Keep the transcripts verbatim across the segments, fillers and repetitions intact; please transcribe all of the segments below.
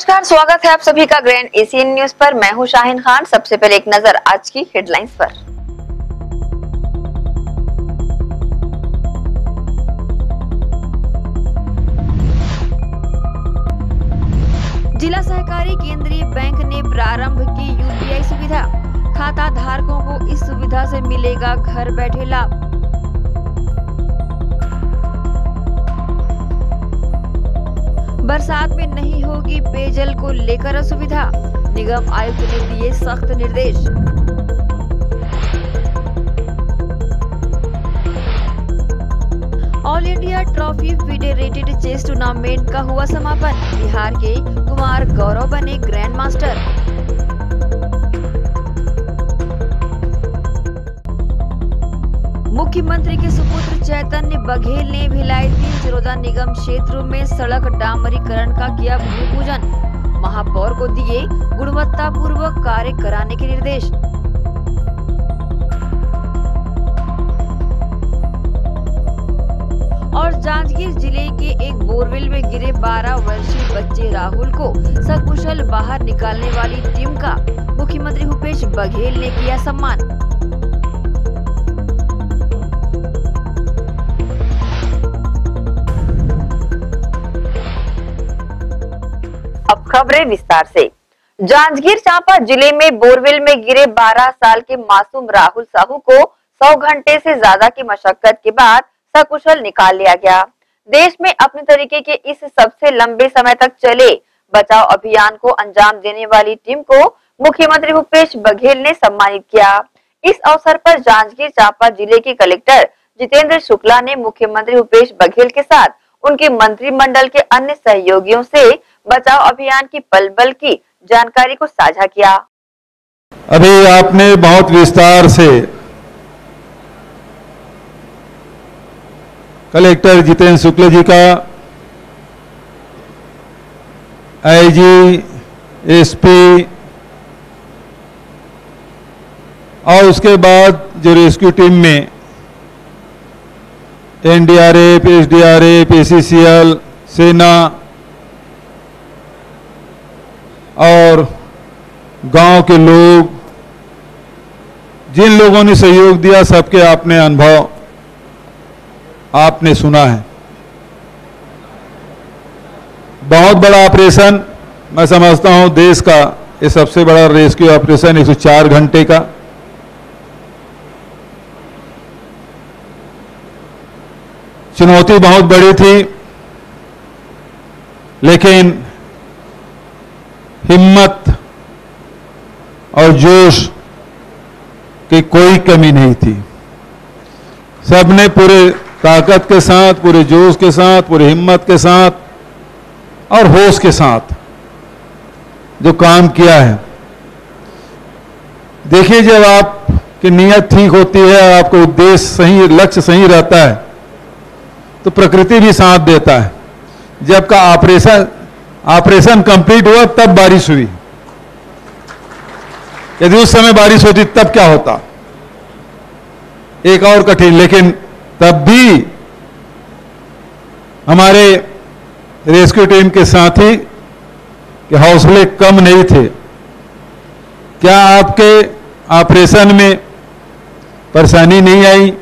नमस्कार, स्वागत है आप सभी का ग्रैंड एशियन न्यूज पर। मैं हूं शाहीन खान। सबसे पहले एक नजर आज की हेडलाइंस पर। जिला सहकारी केंद्रीय बैंक ने प्रारंभ की यूपीआई सुविधा। खाता धारकों को इस सुविधा से मिलेगा घर बैठे लाभ। बरसात में नहीं होगी पेयजल को लेकर असुविधा। निगम आयुक्त ने दिए सख्त निर्देश। All India trophy federated chess tournament का हुआ समापन। बिहार के कुमार गौरव बने ग्रैंड मास्टर। मुख्यमंत्री के सुपुत्र चैतन्य बघेल ने भिलाई तीन चिरौदा निगम क्षेत्रों में सड़क डामरीकरण का किया भूमि पूजन। महापौर को दिए गुणवत्तापूर्वक कार्य कराने के निर्देश। और जांजगीर जिले के एक बोरवेल में गिरे बारह वर्षीय बच्चे राहुल को सकुशल बाहर निकालने वाली टीम का मुख्यमंत्री भूपेश बघेल ने किया सम्मान। अब खबरें विस्तार से। जांजगीर चांपा जिले में बोरवेल में गिरे बारह साल के मासूम राहुल साहू को सौ घंटे से ज्यादा की मशक्कत के बाद सकुशल निकाल लिया गया। देश में अपने तरीके के इस सबसे लंबे समय तक चले बचाव अभियान को अंजाम देने वाली टीम को मुख्यमंत्री भूपेश बघेल ने सम्मानित किया। इस अवसर पर जांजगीर चांपा जिले के कलेक्टर जितेंद्र शुक्ला ने मुख्यमंत्री भूपेश बघेल के साथ उनके मंत्रिमंडल के अन्य सहयोगियों से बचाव अभियान की पल पल की जानकारी को साझा किया। अभी आपने बहुत विस्तार से कलेक्टर जितेंद्र शुक्ला जी का, आईजी, एसपी और उसके बाद जो रेस्क्यू टीम में एनडीआरएफ, एसडीआरएफ, एसीसीएल, सेना और गांव के लोग, जिन लोगों ने सहयोग दिया, सबके आपने अनुभव आपने सुना है। बहुत बड़ा ऑपरेशन, मैं समझता हूं देश का ये सबसे बड़ा रेस्क्यू ऑपरेशन, एक सौ चार घंटे का। चुनौती बहुत बड़ी थी, लेकिन हिम्मत और जोश की कोई कमी नहीं थी। सबने पूरे ताकत के साथ, पूरे जोश के साथ, पूरी हिम्मत के साथ और होश के साथ जो काम किया है। देखिए, जब आपकी नीयत ठीक होती है, आपका उद्देश्य सही, लक्ष्य सही रहता है, तो प्रकृति भी साथ देता है। जब का ऑपरेशन ऑपरेशन कंप्लीट हुआ तब बारिश हुई। यदि उस समय बारिश होती तब क्या होता, एक और कठिन। लेकिन तब भी हमारे रेस्क्यू टीम के साथी के हौसले कम नहीं थे। क्या आपके ऑपरेशन में परेशानी नहीं आई?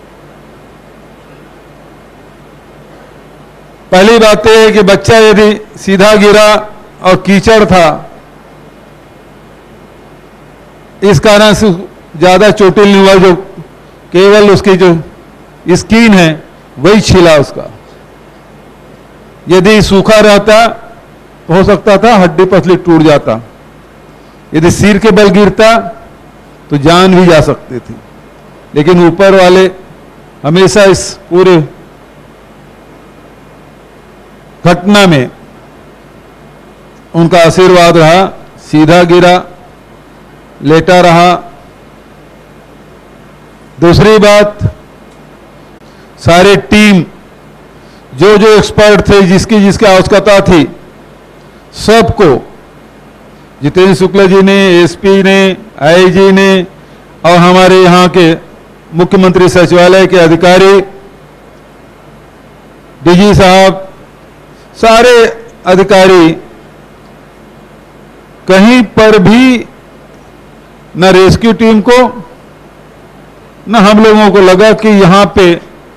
पहली बात यह है कि बच्चा यदि सीधा गिरा और कीचड़ था, इस कारण से ज्यादा चोटिल नहीं हुआ, जो केवल उसकी जो स्किन है वही छिला उसका। यदि सूखा रहता तो हो सकता था हड्डी पसली टूट जाता। यदि सिर के बल गिरता तो जान भी जा सकती थी। लेकिन ऊपर वाले हमेशा इस पूरे घटना में उनका आशीर्वाद रहा। सीधा गिरा, लेटा रहा। दूसरी बात, सारे टीम जो जो एक्सपर्ट थे, जिसकी जिसकी आवश्यकता थी, सबको जितेंद्र शुक्ला जी ने, एसपी ने, आईजी ने और हमारे यहाँ के मुख्यमंत्री सचिवालय के अधिकारी, डीजी साहब, सारे अधिकारी कहीं पर भी न रेस्क्यू टीम को न हम लोगों को लगा कि यहां पे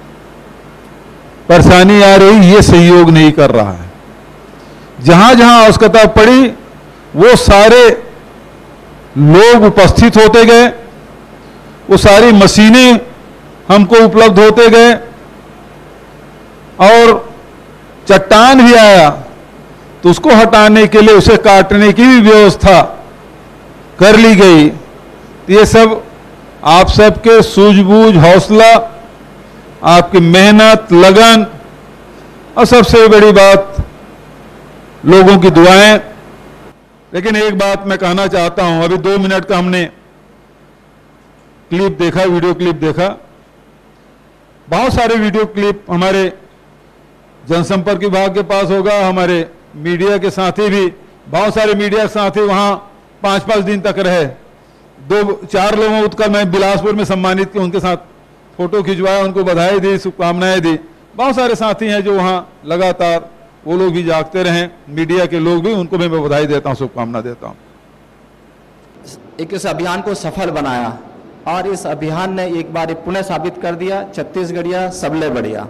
परेशानी आ रही, ये सहयोग नहीं कर रहा है। जहां जहां आवश्यकता पड़ी वो सारे लोग उपस्थित होते गए, वो सारी मशीनें हमको उपलब्ध होते गए, और चट्टान भी आया तो उसको हटाने के लिए, उसे काटने की भी व्यवस्था कर ली गई। ये सब आप सबके सूझबूझ, हौसला, आपकी मेहनत, लगन, और सबसे बड़ी बात लोगों की दुआएं। लेकिन एक बात मैं कहना चाहता हूं, अभी दो मिनट का हमने क्लिप देखा, वीडियो क्लिप देखा। बहुत सारे वीडियो क्लिप हमारे जनसंपर्क विभाग के पास होगा, हमारे मीडिया के साथी भी, बहुत सारे मीडिया के साथी वहां पांच पांच दिन तक रहे। दो चार लोगों को मैं बिलासपुर में सम्मानित किया, उनके साथ फोटो खिंचवाया, उनको बधाई दी, शुभकामनाएं दी। बहुत सारे साथी हैं जो वहां लगातार, वो लोग भी जागते रहें, मीडिया के लोग भी, उनको भी मैं बधाई देता हूं, शुभकामना देता हूं। एक इस अभियान को सफल बनाया और इस अभियान ने एक बार पुनः साबित कर दिया, छत्तीसगढ़िया सबले बढ़िया।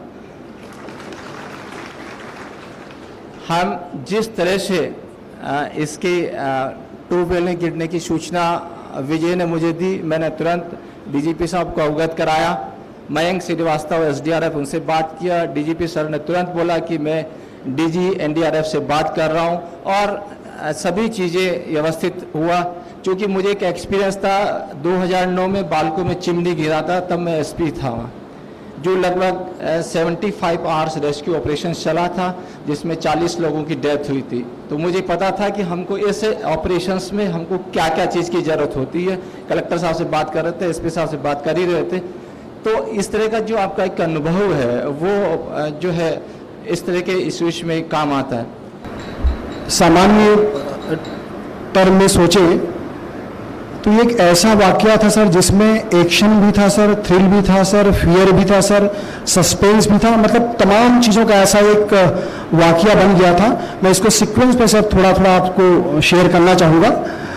हम जिस तरह से इसके टू व्हीलर गिरने की सूचना विजय ने मुझे दी, मैंने तुरंत डीजीपी साहब को अवगत कराया। मयंक श्रीवास्तव एसडीआरएफ, उनसे बात किया। डीजीपी सर ने तुरंत बोला कि मैं डीजी एनडीआरएफ से बात कर रहा हूं, और सभी चीज़ें व्यवस्थित हुआ। क्योंकि मुझे एक एक्सपीरियंस था, दो हज़ार नौ में बालको में चिमनी गिरा था, तब मैं एसपी था वहाँ, जो लगभग पचहत्तर आवर्स रेस्क्यू ऑपरेशन चला था, जिसमें चालीस लोगों की डेथ हुई थी। तो मुझे पता था कि हमको ऐसे ऑपरेशंस में हमको क्या क्या चीज़ की ज़रूरत होती है। कलेक्टर साहब से बात कर रहे थे, एसपी साहब से बात कर ही रहे थे। तो इस तरह का जो आपका एक अनुभव है, वो जो है इस तरह के इश्यूज में काम आता है। सामान्य टर्म में सोचें तो एक ऐसा वाकया था सर, जिसमें एक्शन भी था सर, थ्रिल भी था सर, फियर भी था सर, सस्पेंस भी था, मतलब तमाम चीज़ों का ऐसा एक वाकया बन गया था। मैं इसको सीक्वेंस पे सर थोड़ा थोड़ा आपको शेयर करना चाहूँगा।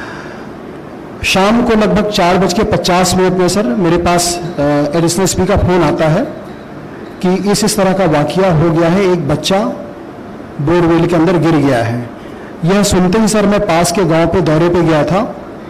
शाम को लगभग चार बज के पचास मिनट में सर मेरे पास एडिशनल एसपी का फ़ोन आता है कि इस इस तरह का वाकया हो गया है, एक बच्चा बोरवेल के अंदर गिर गया है। यह सुनते ही सर मैं पास के गांव पे दौरे पे गया था।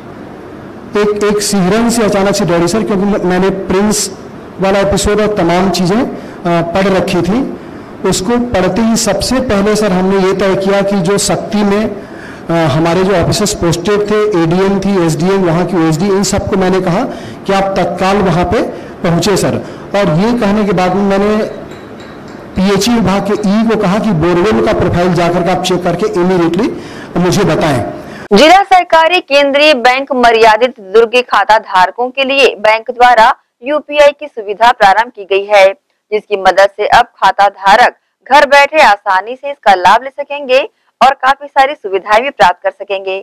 एक एक सिहरन से अचानक से दौड़ी सर, क्योंकि मैंने प्रिंस वाला एपिसोड और तमाम चीज़ें पढ़ रखी थी। उसको पढ़ते ही सबसे पहले सर हमने ये तय किया कि जो शक्ति में आ, हमारे जो ऑफिसर्स पोस्टेड थे, एडीएम थी, एसडीएम, वहाँ की ओएसडी, इन सबको मैंने कहा कि आप तत्काल वहाँ पे पहुँचे सर। और ये कहने के बाद में मैंने पीएचई विभाग के ई को कहा कि बोरवेल का प्रोफाइल जाकर के आप चेक करके इमीडिएटली मुझे बताएं। जिला सहकारी केंद्रीय बैंक मर्यादित दुर्ग के खाता धारकों के लिए बैंक द्वारा यूपीआई की सुविधा प्रारंभ की गई है, जिसकी मदद से अब खाता धारक घर बैठे आसानी से इसका लाभ ले सकेंगे और काफी सारी सुविधाएं भी प्राप्त कर सकेंगे।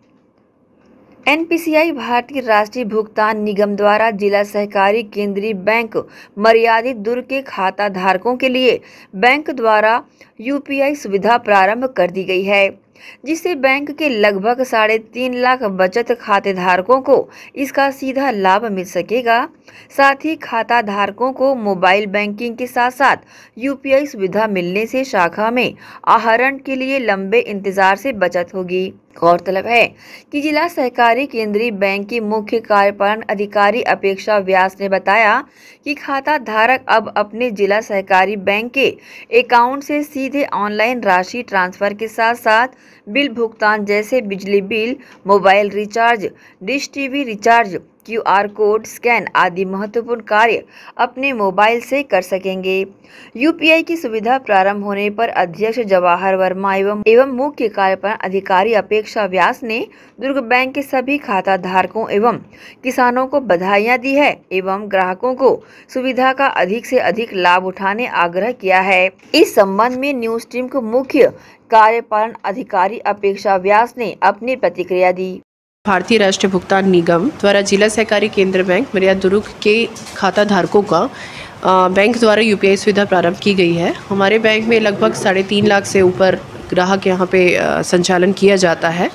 एनपीसीआई भारतीय राष्ट्रीय भुगतान निगम द्वारा जिला सहकारी केंद्रीय बैंक मर्यादित दुर्ग के खाता धारकों के लिए बैंक द्वारा यूपीआई सुविधा प्रारंभ कर दी गई है, जिससे बैंक के लगभग साढ़े तीन लाख बचत खाते धारकों को इसका सीधा लाभ मिल सकेगा। साथ ही खाता धारकों को मोबाइल बैंकिंग के साथ साथ यूपीआई सुविधा मिलने से शाखा में आहरण के लिए लंबे इंतजार से बचत होगी। गौरतलब है कि जिला सहकारी केंद्रीय बैंक की मुख्य कार्यपालन अधिकारी अपेक्षा व्यास ने बताया कि खाता धारक अब अपने जिला सहकारी बैंक के अकाउंट से सीधे ऑनलाइन राशि ट्रांसफर के साथ साथ बिल भुगतान जैसे बिजली bill, mobile recharge, dish TV recharge, QR code scan आदि महत्वपूर्ण कार्य अपने मोबाइल से कर सकेंगे। यूपीआई की सुविधा प्रारंभ होने पर अध्यक्ष जवाहर वर्मा एवं एवं मुख्य कार्यपालन अधिकारी अपेक्षा व्यास ने दुर्ग बैंक के सभी खाता धारकों एवं किसानों को बधाइयां दी है एवं ग्राहकों को सुविधा का अधिक से अधिक लाभ उठाने आग्रह किया है। इस संबंध में न्यूज टीम को मुख्य कार्यपालन अधिकारी अपेक्षा व्यास ने अपनी प्रतिक्रिया दी। भारतीय राष्ट्रीय भुगतान निगम द्वारा जिला सहकारी केंद्र बैंक मर्यादित दुर्ग के खाता धारकों का बैंक द्वारा यूपीआई सुविधा प्रारंभ की गई है। हमारे बैंक में लगभग साढ़े तीन लाख से ऊपर ग्राहक यहाँ पे संचालन किया जाता है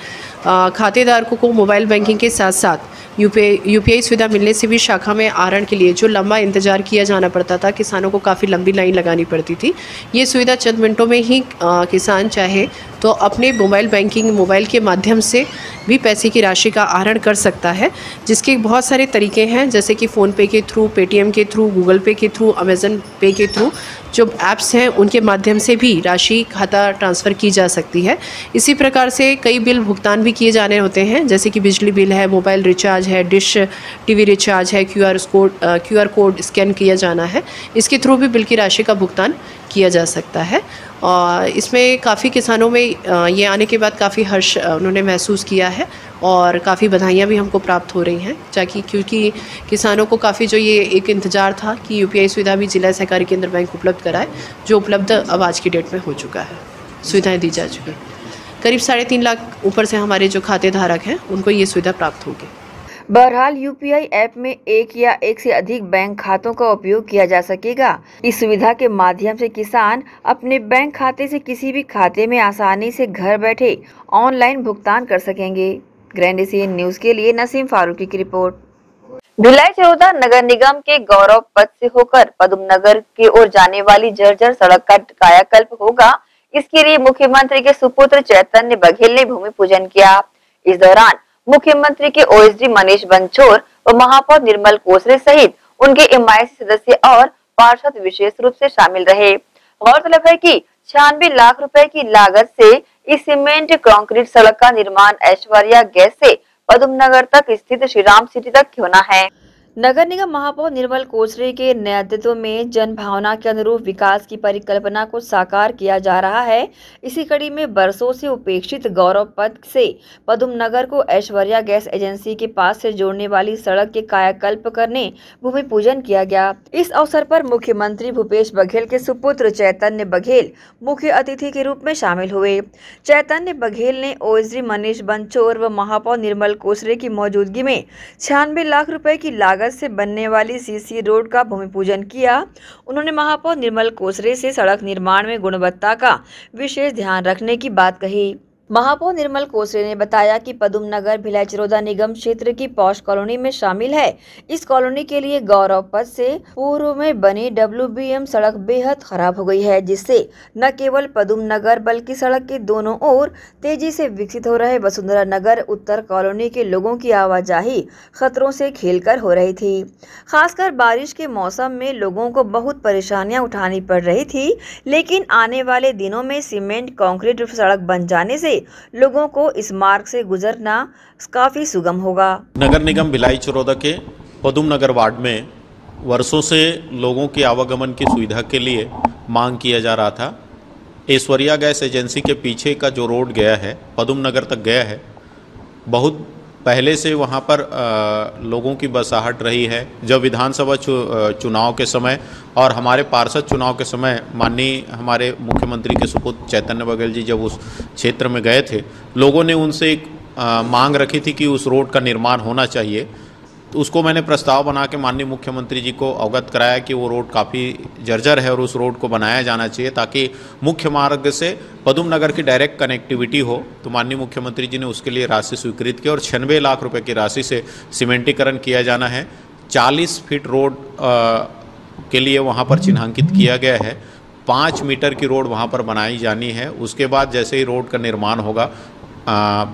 खातेदारों को मोबाइल बैंकिंग के साथ साथ यूपीआई यूपीआई सुविधा मिलने से भी शाखा में आहरण के लिए जो लंबा इंतजार किया जाना पड़ता था, किसानों को काफ़ी लंबी लाइन लगानी पड़ती थी, ये सुविधा चंद मिनटों में ही आ, किसान चाहे तो अपने मोबाइल बैंकिंग मोबाइल के माध्यम से भी पैसे की राशि का आहरण कर सकता है, जिसके बहुत सारे तरीके हैं, जैसे कि फ़ोनपे के थ्रू, पेटीएम के थ्रू, गूगल पे के थ्रू, अमेज़न पे के थ्रू, जो ऐप्स हैं उनके माध्यम से भी राशि खाता ट्रांसफ़र की जा सकती है। इसी प्रकार से कई बिल भुगतान भी किए जाने होते हैं, जैसे कि बिजली बिल है, मोबाइल रिचार्ज है, डिश टीवी रिचार्ज है, QR code QR code scan किया जाना है, इसके थ्रू भी बिल की राशि का भुगतान किया जा सकता है। और इसमें काफ़ी किसानों में ये आने के बाद काफ़ी हर्ष उन्होंने महसूस किया है और काफ़ी बधाइयाँ भी हमको प्राप्त हो रही हैं, ताकि क्योंकि किसानों को काफ़ी जो ये एक इंतज़ार था कि यूपीआई सुविधा भी जिला सहकारी केंद्र बैंक उपलब्ध कराए, जो उपलब्ध अब आज की डेट में हो चुका है, सुविधाएं दी जा चुकी हैं। करीब साढ़े तीन लाख ऊपर से हमारे जो खाते धारक हैं उनको ये सुविधा प्राप्त होगी। बहरहाल यूपीआई ऐप में एक या एक से अधिक बैंक खातों का उपयोग किया जा सकेगा। इस सुविधा के माध्यम से किसान अपने बैंक खाते से किसी भी खाते में आसानी से घर बैठे ऑनलाइन भुगतान कर सकेंगे। ग्रैंड एशियन न्यूज के लिए नसीम फारूकी की रिपोर्ट। भिलाई चरोदा नगर निगम के गौरव पथ से होकर पदम नगर की ओर जाने वाली जर्जर सड़क का कायाकल्प होगा। इसके लिए मुख्यमंत्री के सुपुत्र चैतन्य बघेल ने भूमि पूजन किया। इस दौरान मुख्यमंत्री के ओएसडी मनीष बंछोर व महापौर निर्मल कोसरे सहित उनके एमआईसी सदस्य और पार्षद विशेष रूप से शामिल रहे। गौरतलब है कि छियानवे लाख रुपए की लागत से इस सीमेंट कंक्रीट सड़क का निर्माण ऐश्वर्या गैस से पदम नगर तक स्थित श्री राम सिटी तक होना है। नगर निगम महापौर निर्मल कोसरे के नेतृत्व में जन भावना के अनुरूप विकास की परिकल्पना को साकार किया जा रहा है। इसी कड़ी में बरसों से उपेक्षित गौरव पथ से पदम नगर को ऐश्वर्या गैस एजेंसी के पास से जोड़ने वाली सड़क के कायाकल्प करने भूमि पूजन किया गया। इस अवसर पर मुख्यमंत्री भूपेश बघेल के सुपुत्र चैतन्य बघेल मुख्य अतिथि के रूप में शामिल हुए। चैतन्य बघेल ने ओएसडी मनीष बंछोर व महापौर निर्मल कोसरे की मौजूदगी में छियानवे लाख रुपए की लागत से बनने वाली सीसी रोड का भूमि पूजन किया। उन्होंने महापौर निर्मल कोसरे से सड़क निर्माण में गुणवत्ता का विशेष ध्यान रखने की बात कही। महापौर निर्मल कोसरे ने बताया कि पदम नगर भिलाई चरोदा निगम क्षेत्र की पॉश कॉलोनी में शामिल है। इस कॉलोनी के लिए गौरव पथ से पूर्व में बनी डब्ल्यूबीएम सड़क बेहद खराब हो गई है, जिससे न केवल पदम नगर बल्कि सड़क के दोनों ओर तेजी से विकसित हो रहे वसुंधरा नगर उत्तर कॉलोनी के लोगों की आवाजाही खतरों से खेलकर हो रही थी। खासकर बारिश के मौसम में लोगों को बहुत परेशानियां उठानी पड़ रही थी, लेकिन आने वाले दिनों में सीमेंट कंक्रीट सड़क बन जाने से लोगों को इस मार्ग से गुजरना काफी सुगम होगा। नगर निगम भिलाई चरोदा के पदम नगर वार्ड में वर्षों से लोगों की आवागमन की सुविधा के लिए मांग किया जा रहा था। ऐश्वर्या गैस एजेंसी के पीछे का जो रोड गया है पदम नगर तक गया है, बहुत पहले से वहाँ पर आ, लोगों की बसाहट रही है। जब विधानसभा चु, चुनाव के समय और हमारे पार्षद चुनाव के समय माननीय हमारे मुख्यमंत्री के सुपुत्र चैतन्य बघेल जी जब उस क्षेत्र में गए थे, लोगों ने उनसे एक आ, मांग रखी थी कि उस रोड का निर्माण होना चाहिए। तो उसको मैंने प्रस्ताव बना के माननीय मुख्यमंत्री जी को अवगत कराया कि वो रोड काफ़ी जर्जर है और उस रोड को बनाया जाना चाहिए ताकि मुख्य मार्ग से पदम नगर की डायरेक्ट कनेक्टिविटी हो। तो माननीय मुख्यमंत्री जी ने उसके लिए राशि स्वीकृत की और छियानवे लाख रुपए की राशि से सीमेंटीकरण किया जाना है। चालीस फीट रोड आ, के लिए वहाँ पर चिन्हांकित किया गया है। पाँच मीटर की रोड वहाँ पर बनाई जानी है। उसके बाद जैसे ही रोड का निर्माण होगा, आ,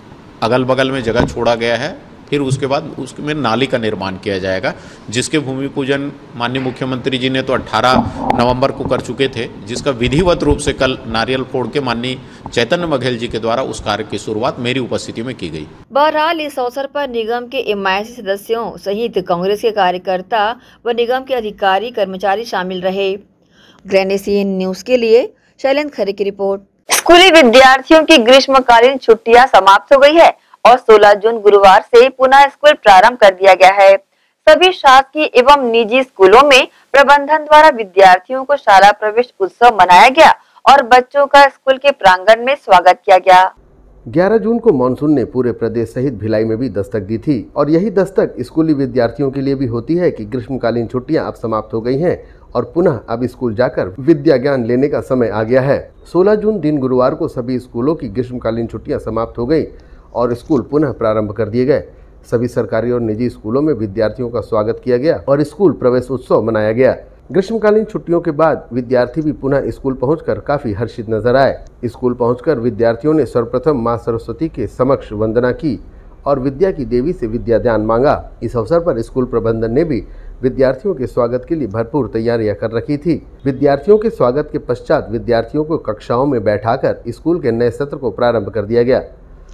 अगल बगल में जगह छोड़ा गया है, फिर उसके बाद उसमें नाली का निर्माण किया जाएगा, जिसके भूमि पूजन माननीय मुख्यमंत्री जी ने तो अठारह नवंबर को कर चुके थे, जिसका विधिवत रूप से कल नारियल फोड़ के माननीय चैतन्य बघेल जी के द्वारा उस कार्य की शुरुआत मेरी उपस्थिति में की गई। बहरहाल इस अवसर पर निगम के एमआईसी सदस्यों सहित कांग्रेस के कार्यकर्ता व निगम के अधिकारी कर्मचारी शामिल रहे। ग्रैंड एशियन न्यूज के लिए शैलेंद्र खरे की रिपोर्ट। स्कूली विद्यार्थियों की ग्रीष्मकालीन छुट्टियां समाप्त हो गई है और सोलह जून गुरुवार से पुनः स्कूल प्रारंभ कर दिया गया है। सभी शासकीय एवं निजी स्कूलों में प्रबंधन द्वारा विद्यार्थियों को शाला प्रवेश उत्सव मनाया गया और बच्चों का स्कूल के प्रांगण में स्वागत किया गया। ग्यारह जून को मानसून ने पूरे प्रदेश सहित भिलाई में भी दस्तक दी थी और यही दस्तक स्कूली विद्यार्थियों के लिए भी होती है कि ग्रीष्मकालीन छुट्टियां अब समाप्त हो गई हैं और पुनः अब स्कूल जाकर विद्या ज्ञान लेने का समय आ गया है। सोलह जून दिन गुरुवार को सभी स्कूलों की ग्रीष्मकालीन छुट्टियां समाप्त हो गई और स्कूल पुनः प्रारंभ कर दिए गए। सभी सरकारी और निजी स्कूलों में विद्यार्थियों का स्वागत किया गया और स्कूल प्रवेश उत्सव मनाया गया। ग्रीष्मकालीन छुट्टियों के बाद विद्यार्थी भी पुनः स्कूल पहुंचकर काफी हर्षित नजर आए। स्कूल पहुंचकर विद्यार्थियों ने सर्वप्रथम मां सरस्वती के समक्ष वंदना की और विद्या की देवी से विद्या दान मांगा। इस अवसर पर स्कूल प्रबंधन ने भी विद्यार्थियों के स्वागत के लिए भरपूर तैयारियां कर रखी थी। विद्यार्थियों के स्वागत के पश्चात विद्यार्थियों को कक्षाओं में बैठाकर स्कूल के नए सत्र को प्रारंभ कर दिया गया।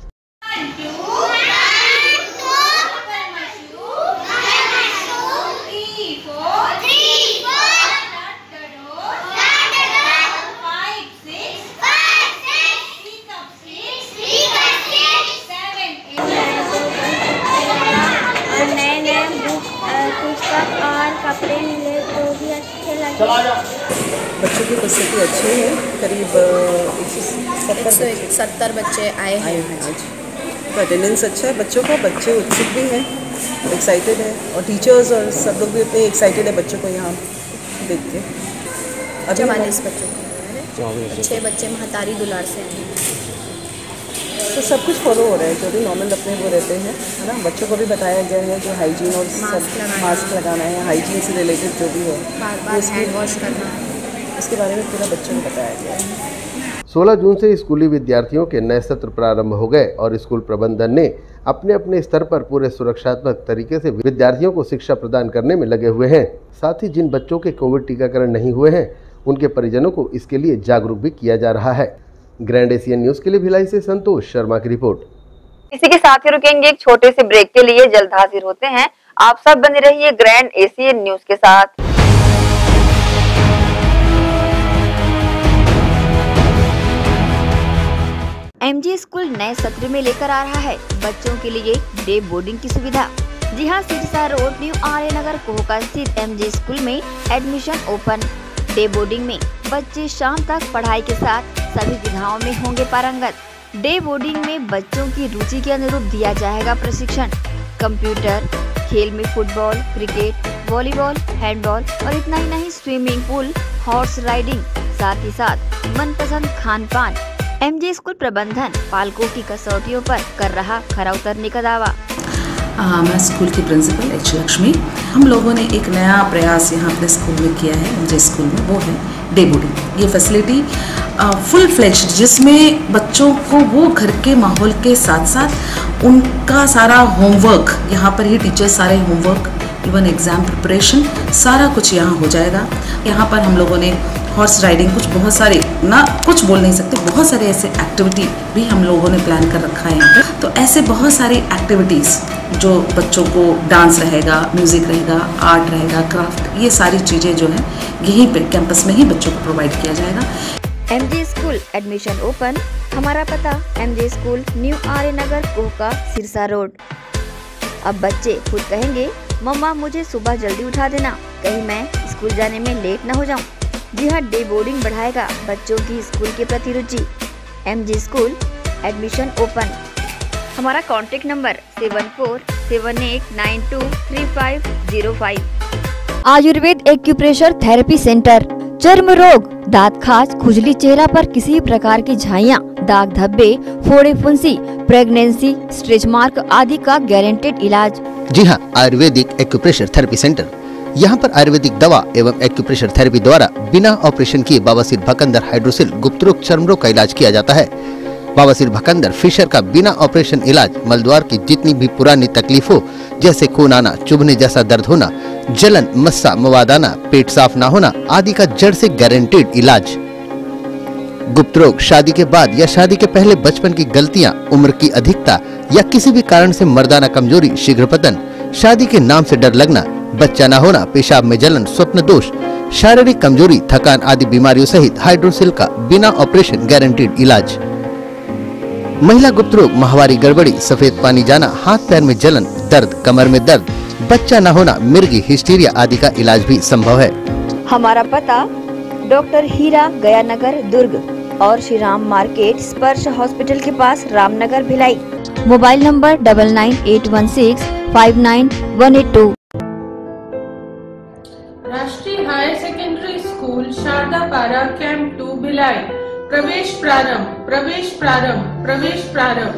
कपड़े मिले तो भी अच्छे लगे। बच्चों की उपस्थिति अच्छी है, करीब एक सौ सत्तर बच्चे आए हैं आज। तो अटेंडेंस अच्छा है बच्चों का, बच्चे उत्सुक भी हैं, एक्साइटेड है और टीचर्स और सब लोग भी इतने एक्साइटेड है बच्चों को यहाँ देख के। चवालीस बच्चों को, छः बच्चे महतारी दुलार से हैं। तो सब कुछ फॉलो हो रहा है जो भी नॉर्मल अपने वो रहते हैं, है ना। बच्चों को भी बताया गया है जो हाइजीन और सब मास्क लगाना है, हाइजीन से रिलेटेड जो भी है, हैंड वॉश करना है, इसके बारे में पूरा बच्चों को बताया गया है। सोलह जून से स्कूली विद्यार्थियों के नए सत्र प्रारंभ हो गए और स्कूल प्रबंधन ने अपने अपने स्तर पर पूरे सुरक्षात्मक तरीके से विद्यार्थियों को शिक्षा प्रदान करने में लगे हुए हैं। साथ ही जिन बच्चों के कोविड टीकाकरण नहीं हुए हैं उनके परिजनों को इसके लिए जागरूक भी किया जा रहा है। ग्रैंड एशियन न्यूज के लिए भिलाई से संतोष शर्मा की रिपोर्ट। इसी के साथ ही रुकेंगे एक छोटे से ब्रेक के लिए, जल्द हाजिर होते हैं। आप सब बने रहिए ग्रैंड एशियन न्यूज के साथ। एमजी स्कूल नए सत्र में लेकर आ रहा है बच्चों के लिए डे बोर्डिंग की सुविधा। जी हां, सिरसा रोड न्यू आर्य नगर कोहका स्थित एमजी स्कूल में एडमिशन ओपन। डे बोर्डिंग में बच्चे शाम तक पढ़ाई के साथ सभी विधाओं में होंगे पारंगत। डे बोर्डिंग में बच्चों की रुचि के अनुरूप दिया जाएगा प्रशिक्षण। कंप्यूटर, खेल में फुटबॉल, क्रिकेट, वॉलीबॉल, हैंडबॉल और इतना ही नहीं, स्विमिंग पूल, हॉर्स राइडिंग, साथ ही साथ मनपसंद खान पान। एमजे स्कूल प्रबंधन पालकों की कसौटियों पर कर रहा खरा उतरने का दावा। हाँ, मैं स्कूल की प्रिंसिपल एच लक्ष्मी। हम लोगों ने एक नया प्रयास यहाँ अपने स्कूल में किया है, एमजे स्कूल में, वो है डे बोर्डिंग। ये फैसिलिटी फुल फ्लेज्ड, जिसमें बच्चों को वो घर के माहौल के साथ साथ उनका सारा होमवर्क, यहाँ पर ही टीचर्स सारे होमवर्क, इवन एग्ज़ाम प्रिपरेशन, सारा कुछ यहाँ हो जाएगा। यहाँ पर हम लोगों ने हॉर्स राइडिंग, कुछ बहुत सारे ना कुछ बोल नहीं सकते, बहुत सारे ऐसे एक्टिविटी भी हम लोगों ने प्लान कर रखा है यहाँ पे। तो ऐसे बहुत सारी एक्टिविटीज़ जो बच्चों को, डांस रहेगा, म्यूज़िक रहेगा, आर्ट रहेगा, क्राफ्ट, ये सारी चीज़ें जो है यहीं पे कैंपस में ही बच्चों को प्रोवाइड किया जाएगा। MJ school admission open. हमारा पता MJ school new Arya Nagar Kohka Sirsa road. अब बच्चे खुद कहेंगे, मम्मा मुझे सुबह जल्दी उठा देना, कहीं मैं स्कूल जाने में लेट न हो जाऊं। जी हाँ, डे बोर्डिंग बढ़ाएगा बच्चों की स्कूल के प्रति रुचि। MJ school admission open. हमारा contact number seven four seven eight nine two three five zero five. Ayurveda acupressure therapy centre. चर्म रोग, दांत खाज, खुजली, चेहरा पर किसी भी प्रकार की झाइयाँ, दाग धब्बे, फोड़े फुंसी, प्रेगनेंसी, स्ट्रेच मार्क आदि का गारंटेड इलाज। जी हाँ, आयुर्वेदिक एक्यूप्रेशर थेरेपी सेंटर। यहाँ पर आयुर्वेदिक दवा एवं एक्यूप्रेशर थेरेपी द्वारा बिना ऑपरेशन किए बवासीर, भकंदर, हाइड्रोसिल, गुप्त रोग, चर्म रोग का इलाज किया जाता है। बवासीर, भकंदर, फिशर का बिना ऑपरेशन इलाज मलद्वार की जितनी भी पुरानी तकलीफ हो, जैसे खून आना, चुभने जैसा दर्द होना, जलन, मस्सा, मवाद आना, पेट साफ ना होना आदि का जड़ से गारंटेड इलाज। गुप्त रोग, शादी के बाद या शादी के पहले बचपन की गलतियां, उम्र की अधिकता या किसी भी कारण से मर्दाना कमजोरी, शीघ्र पतन, शादी के नाम से डर लगना, बच्चा न होना, पेशाब में जलन, स्वप्न दोष, शारीरिक कमजोरी, थकान आदि बीमारियों सहित हाइड्रोसिल का बिना ऑपरेशन गारंटेड इलाज। महिला गुप्त रोग, माहवारी गड़बड़ी, सफेद पानी जाना, हाथ पैर में जलन, दर्द, कमर में दर्द, बच्चा न होना, मिर्गी, हिस्टीरिया आदि का इलाज भी संभव है। हमारा पता डॉक्टर हीरा, गया नगर, दुर्ग और श्री राम मार्केट, स्पर्श हॉस्पिटल के पास, Ramnagar, Bhilai. Mobile number double nine eight one six five nine one eight two. Rashtriya higher secondary school Sharda Para camp two Bhilai. प्रवेश प्रारंभ, प्रवेश प्रारंभ, प्रवेश प्रारंभ।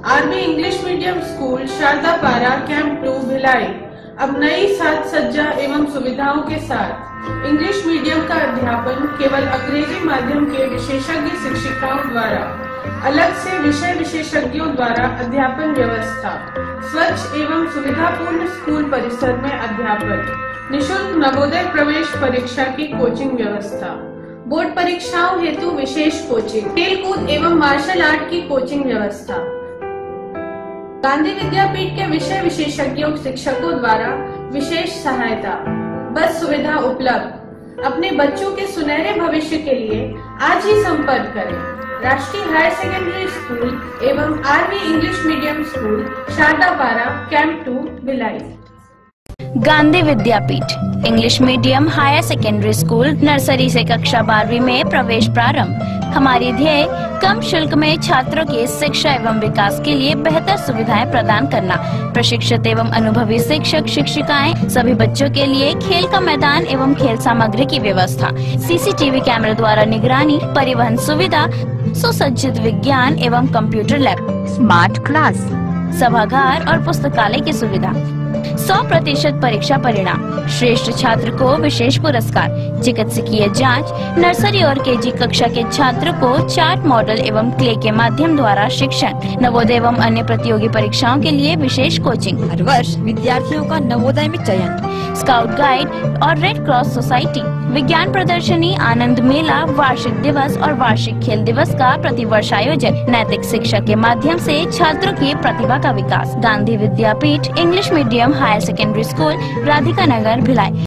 RB English medium school Sharda Para camp two Bhilai अब नई साज सज्जा एवं सुविधाओं के साथ इंग्लिश मीडियम का अध्यापन केवल अंग्रेजी माध्यम के विशेषज्ञ शिक्षिकाओं द्वारा, अलग से विषय विशेषज्ञों द्वारा अध्यापन व्यवस्था, स्वच्छ एवं सुविधापूर्ण स्कूल परिसर में अध्यापन, निशुल्क नवोदय प्रवेश परीक्षा की कोचिंग व्यवस्था, बोर्ड परीक्षाओं हेतु विशेष कोचिंग, खेलकूद एवं मार्शल आर्ट की कोचिंग व्यवस्था, गांधी विद्यापीठ के विषय विशेषज्ञों शिक्षकों द्वारा विशेष सहायता, बस सुविधा उपलब्ध। अपने बच्चों के सुनहरे भविष्य के लिए आज ही संपर्क करें राष्ट्रीय हायर सेकेंडरी स्कूल एवं RV English medium school Shardapara camp two Bhilai. Gandhi Vidyapeeth English medium higher secondary school nursery से कक्षा बारहवीं में प्रवेश प्रारंभ। हमारी ध्येय कम शुल्क में छात्रों की शिक्षा एवं विकास के लिए बेहतर सुविधाएं प्रदान करना। प्रशिक्षित एवं अनुभवी शिक्षक शिक्षिकाएं, सभी बच्चों के लिए खेल का मैदान एवं खेल सामग्री की व्यवस्था, सीसीटीवी कैमरे द्वारा निगरानी, परिवहन सुविधा, सुसज्जित विज्ञान एवं कंप्यूटर लैब, स्मार्ट क्लास, सभागार और पुस्तकालय की सुविधा, सौ प्रतिशत परीक्षा परिणाम, श्रेष्ठ छात्र को विशेष पुरस्कार, चिकित्सकीय जांच, नर्सरी और केजी कक्षा के छात्र को चार्ट मॉडल एवं क्ले के माध्यम द्वारा शिक्षण, नवोदय एवं अन्य प्रतियोगी परीक्षाओं के लिए विशेष कोचिंग, हर वर्ष विद्यार्थियों का नवोदय में चयन, स्काउट गाइड और रेड क्रॉस सोसाइटी, विज्ञान प्रदर्शनी, आनंद मेला, वार्षिक दिवस और वार्षिक खेल दिवस का प्रतिवर्ष आयोजन, नैतिक शिक्षा के माध्यम से छात्रों की प्रतिभा का विकास। Gandhi Vidyapeeth English medium higher secondary school Radhika Nagar Bhilai.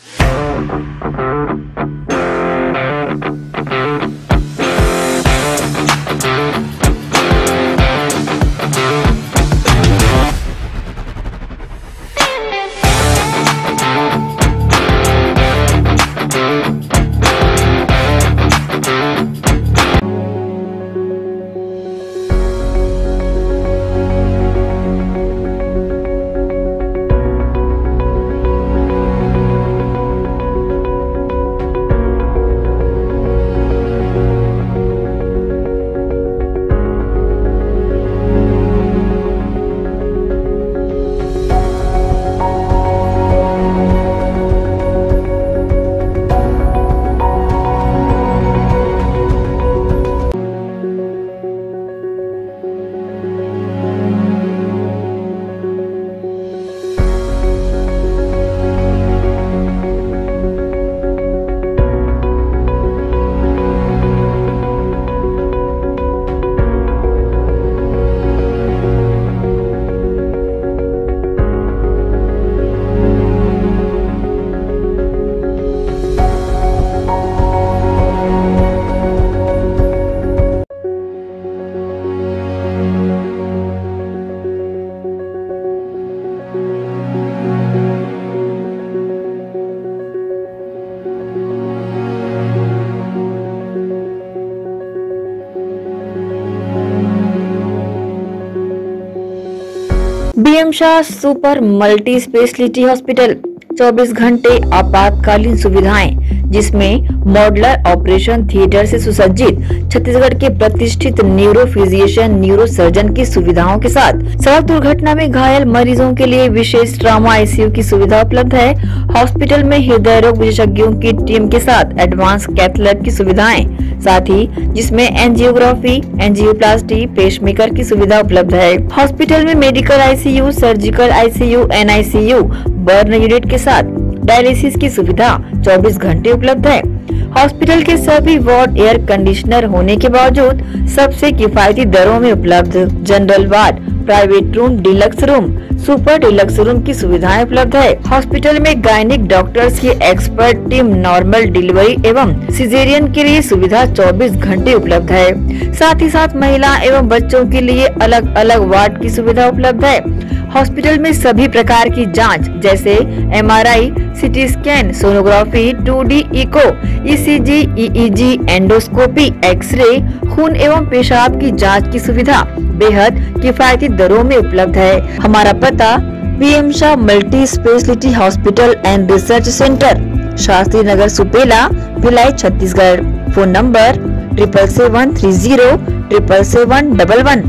BM Shah super multi speciality hospital, चौबीस घंटे आपातकालीन सुविधाएं, जिसमें मॉडुलर ऑपरेशन थिएटर से सुसज्जित छत्तीसगढ़ के प्रतिष्ठित न्यूरो फिजिशियन न्यूरो सर्जन की सुविधाओं के साथ सड़क दुर्घटना में घायल मरीजों के लिए विशेष ट्रॉमा आईसीयू की सुविधा उपलब्ध है। हॉस्पिटल में हृदय रोग विशेषज्ञों की टीम के साथ एडवांस कैथ लैब की सुविधाएं, साथ ही जिसमें एंजियोग्राफी, एंजियोप्लास्टी, पेसमेकर की सुविधा उपलब्ध है। हॉस्पिटल में medical ICU, surgical ICU, NICU, burn unit के साथ डायलिसिस की सुविधा चौबीस घंटे उपलब्ध है। हॉस्पिटल के सभी वार्ड एयर कंडीशनर होने के बावजूद सबसे किफायती दरों में उपलब्ध। General ward, private room, deluxe room, super deluxe room की सुविधाएं उपलब्ध है। हॉस्पिटल में गायनिक डॉक्टर्स की एक्सपर्ट टीम नॉर्मल डिलीवरी एवं सिजेरियन के लिए सुविधा चौबीस घंटे उपलब्ध है। साथ ही साथ महिला एवं बच्चों के लिए अलग अलग वार्ड की सुविधा उपलब्ध है। हॉस्पिटल में सभी प्रकार की जांच जैसे MRI, CT scan, sonography, two D echo, ECG, EEG, endoscopy, X-ray, खून एवं पेशाब की जांच की सुविधा बेहद किफायती दरों में उपलब्ध है। हमारा पता BM Shah multi speciality hospital and research centre, Shastri Nagar, Supela, Bhilai, Chhattisgarh. Phone number triple seven three zero triple seven double one,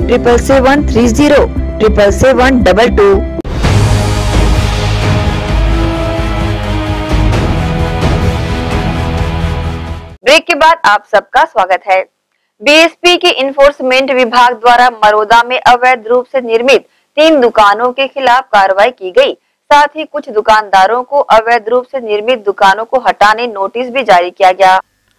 triple seven three zero triple seven double two. Break के बाद आप सबका स्वागत है। बीएसपी के इन्फोर्समेंट विभाग द्वारा मरोदा में अवैध रूप से निर्मित तीन दुकानों के खिलाफ कार्रवाई की गई। साथ ही कुछ दुकानदारों को अवैध रूप से निर्मित दुकानों को हटाने नोटिस भी जारी किया गया।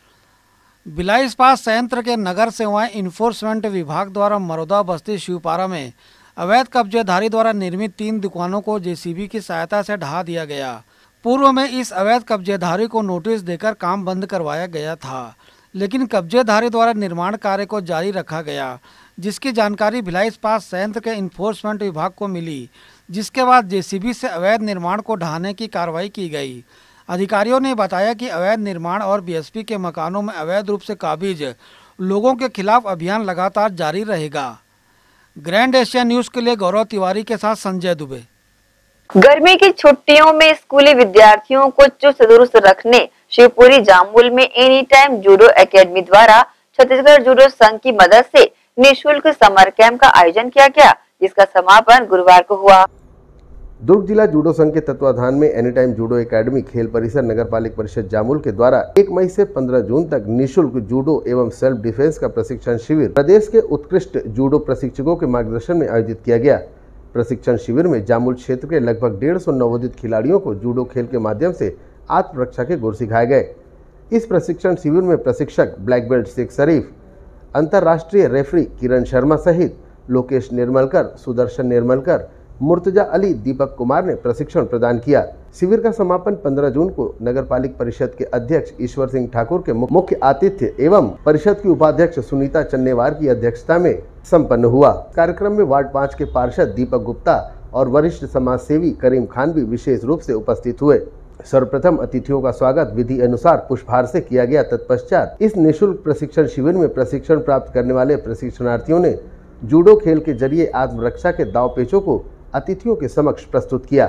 भिलाई इस्पात संयंत्र के नगर सेवाएं इन्फोर्समेंट विभाग द्वारा मरोदा बस्ती शिवपारा में अवैध कब्जेधारी द्वारा निर्मित तीन दुकानों को जेसीबी की सहायता से ढहा दिया गया। पूर्व में इस अवैध कब्जेधारी को नोटिस देकर काम बंद करवाया गया था, लेकिन कब्जेधारी द्वारा निर्माण कार्य को जारी रखा गया, जिसकी जानकारी भिलाई इस्पात संयंत्र के इन्फोर्समेंट विभाग को मिली, जिसके बाद जेसीबी से अवैध निर्माण को ढहाने की कार्रवाई की गई। अधिकारियों ने बताया कि अवैध निर्माण और बीएसपी के मकानों में अवैध रूप से काबिज लोगों के खिलाफ अभियान लगातार जारी रहेगा। ग्रैंड एशिया न्यूज के लिए गौरव तिवारी के साथ संजय दुबे। गर्मी की छुट्टियों में स्कूली विद्यार्थियों को चुस्त दुरुस्त रखने शिवपुरी जामुल में एनी टाइम जूडो एकेडमी द्वारा छत्तीसगढ़ जूडो संघ की मदद से निःशुल्क समर कैंप का आयोजन किया गया, जिसका समापन गुरुवार को हुआ। दुर्ग जिला जूडो संघ के तत्वाधान में एनी टाइम जूडो एकेडमी खेल परिसर नगर पालिक परिषद जामुल के द्वारा एक मई से पंद्रह जून तक निःशुल्क जूडो एवं सेल्फ डिफेंस का प्रशिक्षण शिविर प्रदेश के उत्कृष्ट जूडो प्रशिक्षकों के मार्गदर्शन में आयोजित किया गया। प्रशिक्षण शिविर में जामुल क्षेत्र के लगभग डेढ़ सौ नवोदित खिलाड़ियों को जूडो खेल के माध्यम से आत्मरक्षा के गुर सिखाए गए। इस प्रशिक्षण शिविर में प्रशिक्षक ब्लैक बेल्ट शेख शरीफ, अंतर्राष्ट्रीय रेफरी किरण शर्मा सहित लोकेश निर्मलकर, सुदर्शन निर्मलकर, मुर्तजा अली, दीपक कुमार ने प्रशिक्षण प्रदान किया। शिविर का समापन पंद्रह जून को नगर पालिक परिषद के अध्यक्ष ईश्वर सिंह ठाकुर के मुख्य आतिथ्य एवं परिषद की उपाध्यक्ष सुनीता चन्नेवार की अध्यक्षता में संपन्न हुआ। कार्यक्रम में वार्ड पाँच के पार्षद दीपक गुप्ता और वरिष्ठ समाज सेवी करीम खान भी विशेष रूप से उपस्थित हुए। सर्वप्रथम अतिथियों का स्वागत विधि अनुसार पुष्पहार से किया गया। तत्पश्चात इस निःशुल्क प्रशिक्षण शिविर में प्रशिक्षण प्राप्त करने वाले प्रशिक्षणार्थियों ने जूडो खेल के जरिए आत्मरक्षा के दाव पेचों को अतिथियों के समक्ष प्रस्तुत किया।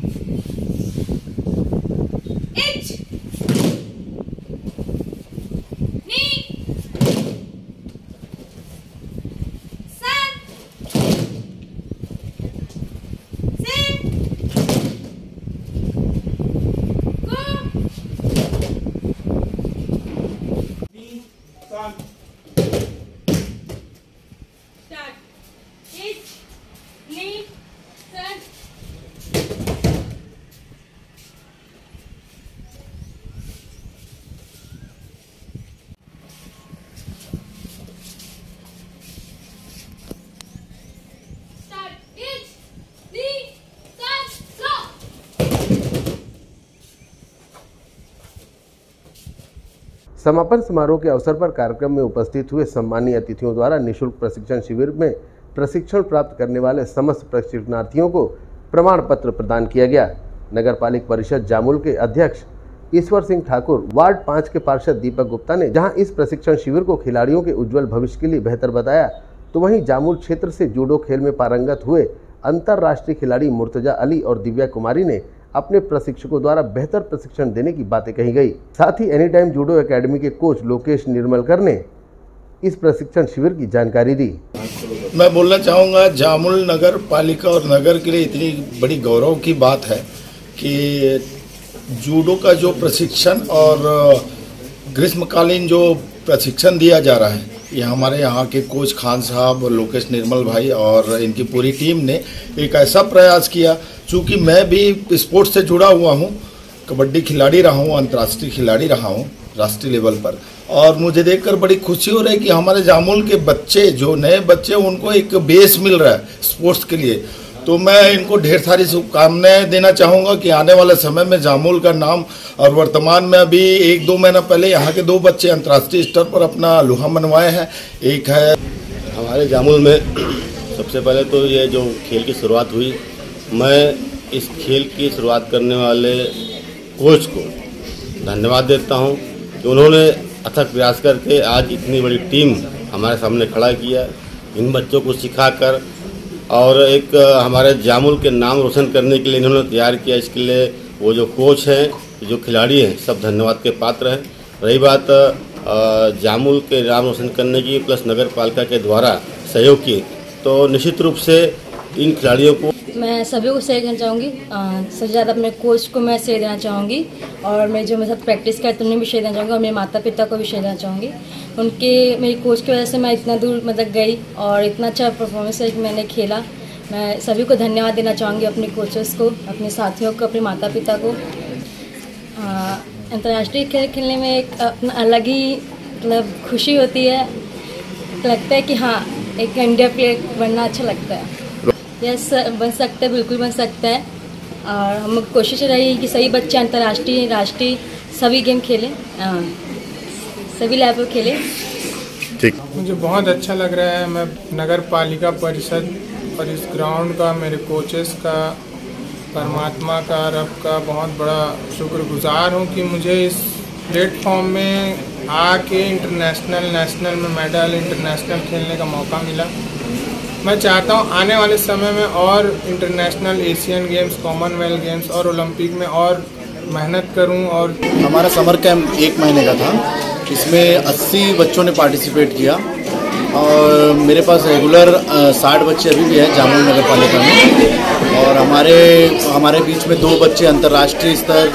समापन समारोह के अवसर पर कार्यक्रम में उपस्थित हुए सम्मानीय अतिथियों द्वारा निःशुल्क प्रशिक्षण शिविर में प्रशिक्षण प्राप्त करने वाले समस्त प्रशिक्षणार्थियों को प्रमाण पत्र प्रदान किया गया। नगर पालिक परिषद जामुल के अध्यक्ष ईश्वर सिंह ठाकुर, वार्ड पाँच के पार्षद दीपक गुप्ता ने जहां इस प्रशिक्षण शिविर को खिलाड़ियों के उज्जवल भविष्य के लिए बेहतर बताया, तो वहीं जामुल क्षेत्र से जूडो खेल में पारंगत हुए अंतर्राष्ट्रीय खिलाड़ी मुर्तजा अली और दिव्या कुमारी ने अपने प्रशिक्षकों द्वारा बेहतर प्रशिक्षण देने की बातें कही गई। साथ ही एनी टाइम जूडो एकेडमी के कोच लोकेश निर्मलकर ने इस प्रशिक्षण शिविर की जानकारी दी। मैं बोलना चाहूँगा, जामुल नगर पालिका और नगर के लिए इतनी बड़ी गौरव की बात है कि जूडो का जो प्रशिक्षण और ग्रीष्मकालीन जो प्रशिक्षण दिया जा रहा है, ये हमारे यहाँ के कोच खान साहब, लोकेश निर्मल भाई और इनकी पूरी टीम ने एक ऐसा प्रयास किया। चूँकि मैं भी स्पोर्ट्स से जुड़ा हुआ हूँ, कबड्डी खिलाड़ी रहा हूँ, अंतर्राष्ट्रीय खिलाड़ी रहा हूँ राष्ट्रीय लेवल पर, और मुझे देखकर बड़ी खुशी हो रही है कि हमारे जामुल के बच्चे, जो नए बच्चे, उनको एक बेस मिल रहा है स्पोर्ट्स के लिए। तो मैं इनको ढेर सारी शुभकामनाएं देना चाहूँगा कि आने वाले समय में जामुल का नाम, और वर्तमान में अभी एक दो महीना पहले यहाँ के दो बच्चे अंतर्राष्ट्रीय स्तर पर अपना लोहा मनवाए हैं। एक है हमारे जामुल में, सबसे पहले तो ये जो खेल की शुरुआत हुई, मैं इस खेल की शुरुआत करने वाले कोच को धन्यवाद देता हूँ कि उन्होंने अथक प्रयास करके आज इतनी बड़ी टीम हमारे सामने खड़ा किया, इन बच्चों को सिखाकर और एक हमारे जामुल के नाम रोशन करने के लिए इन्होंने तैयार किया। इसके लिए वो जो कोच हैं, जो खिलाड़ी हैं, सब धन्यवाद के पात्र हैं। रही बात जामुल के नाम रोशन करने की, प्लस नगर पालिका के द्वारा सहयोग की, तो निश्चित रूप से इन खिलाड़ियों को मैं सभी को शेयर करना चाहूँगी। सबसे ज़्यादा अपने कोच को मैं शेयर देना चाहूँगी और मैं जो मेरे साथ प्रैक्टिस करते उन्हें भी शेयर देना चाहूँगी और मेरे माता पिता को भी शेयर देना चाहूँगी। उनके मेरी कोच की वजह से मैं इतना दूर मतलब गई और इतना अच्छा परफॉर्मेंस है कि मैंने खेला। मैं सभी को धन्यवाद देना चाहूँगी, अपने कोचेस को, अपने साथियों को, अपने माता पिता को। अंतर्राष्ट्रीय खेल खेलने में एक अपना अलग ही मतलब खुशी होती है। लगता है कि हाँ एक इंडिया प्लेयर बनना अच्छा लगता है। यस बन सकता है, बिल्कुल बन सकता है और हम कोशिश रही कि सभी बच्चे अंतर्राष्ट्रीय राष्ट्रीय सभी गेम खेलें, सभी लेवल खेलें। ठीक, मुझे बहुत अच्छा लग रहा है। मैं नगर पालिका परिषद और इस ग्राउंड का, मेरे कोचेस का, परमात्मा का, रब का बहुत बड़ा शुक्रगुजार हूँ कि मुझे इस प्लेटफॉर्म में आके इंटरनेशनल नेशनल में मेडल इंटरनेशनल खेलने का मौका मिला। मैं चाहता हूँ आने वाले समय में और international Asian games, Commonwealth games और ओलंपिक में और मेहनत करूँ। और हमारा समर कैंप एक महीने का था, इसमें अस्सी बच्चों ने पार्टिसिपेट किया और मेरे पास रेगुलर साठ बच्चे अभी भी हैं जामुल नगर पालिका में और हमारे हमारे बीच में दो बच्चे अंतर्राष्ट्रीय स्तर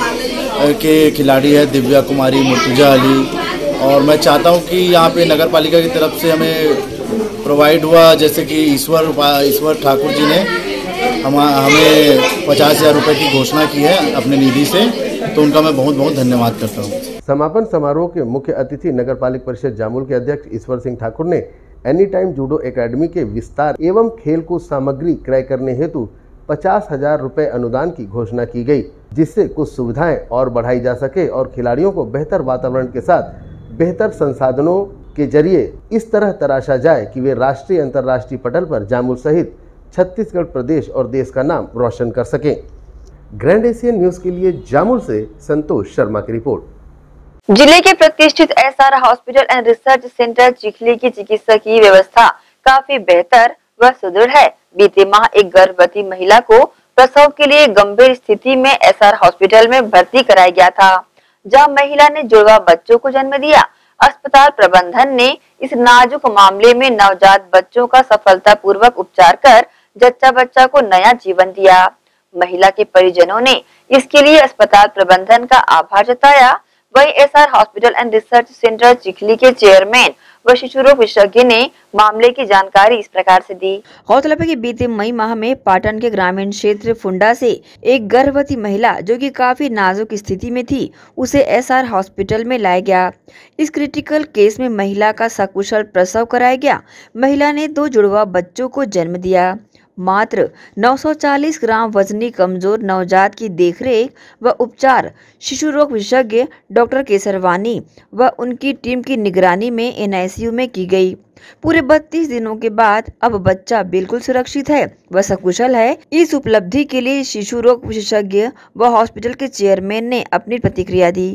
के खिलाड़ी हैं, दिव्या कुमारी, मुर्तुजा अली। और मैं चाहता हूँ कि यहाँ पे नगर पालिका की तरफ से हमें प्रोवाइड हुआ, जैसे कि ईश्वर ईश्वर ठाकुर जी ने हम हमें पचास हज़ार रुपये की घोषणा की है अपने निधि से, तो उनका मैं बहुत बहुत धन्यवाद करता हूँ। समापन समारोह के मुख्य अतिथि नगर पालिका परिषद जामुल के अध्यक्ष ईश्वर सिंह ठाकुर ने एनी टाइम जूडो एकेडमी के विस्तार एवं खेलकूद सामग्री क्रय करने हेतु पचास हजार रुपये अनुदान की घोषणा की गई, जिससे कुछ सुविधाएं और बढ़ाई जा सके और खिलाड़ियों को बेहतर वातावरण के साथ बेहतर संसाधनों के जरिए इस तरह तराशा जाए कि वे राष्ट्रीय अंतर्राष्ट्रीय पटल पर जामुल सहित छत्तीसगढ़ प्रदेश और देश का नाम रोशन कर सकें। ग्रैंड एशियन न्यूज के लिए जामुल से संतोष शर्मा की रिपोर्ट। जिले के प्रतिष्ठित SR hospital and research centre Chikhli की चिकित्सकीय व्यवस्था काफी बेहतर व सुदृढ़ है। बीते माह एक गर्भवती महिला को प्रसव के लिए गंभीर स्थिति में एसआर हॉस्पिटल में भर्ती कराया गया था, जहां महिला ने जुड़वा बच्चों को जन्म दिया। अस्पताल प्रबंधन ने इस नाजुक मामले में नवजात बच्चों का सफलतापूर्वक उपचार कर जच्चा बच्चा को नया जीवन दिया। महिला के परिजनों ने इसके लिए अस्पताल प्रबंधन का आभार जताया। वही SR hospital and research centre Chikhli के चेयरमैन व शिशु रोग विशेषज्ञ ने मामले की जानकारी इस प्रकार से दी। गौरतलब है कि बीते मई माह में पाटन के ग्रामीण क्षेत्र फुंडा से एक गर्भवती महिला जो कि काफी नाजुक स्थिति में थी, उसे एसआर हॉस्पिटल में लाया गया। इस क्रिटिकल केस में महिला का सकुशल प्रसव कराया गया। महिला ने दो जुड़वा बच्चों को जन्म दिया। मात्र नौ सौ चालीस ग्राम वजनी कमजोर नवजात की देखरेख व उपचार शिशु रोग विशेषज्ञ डॉक्टर केसरवानी व उनकी टीम की निगरानी में एनआईसीयू में की गई। पूरे बत्तीस दिनों के बाद अब बच्चा बिल्कुल सुरक्षित है व सकुशल है। इस उपलब्धि के लिए शिशु रोग विशेषज्ञ व हॉस्पिटल के चेयरमैन ने अपनी प्रतिक्रिया दी।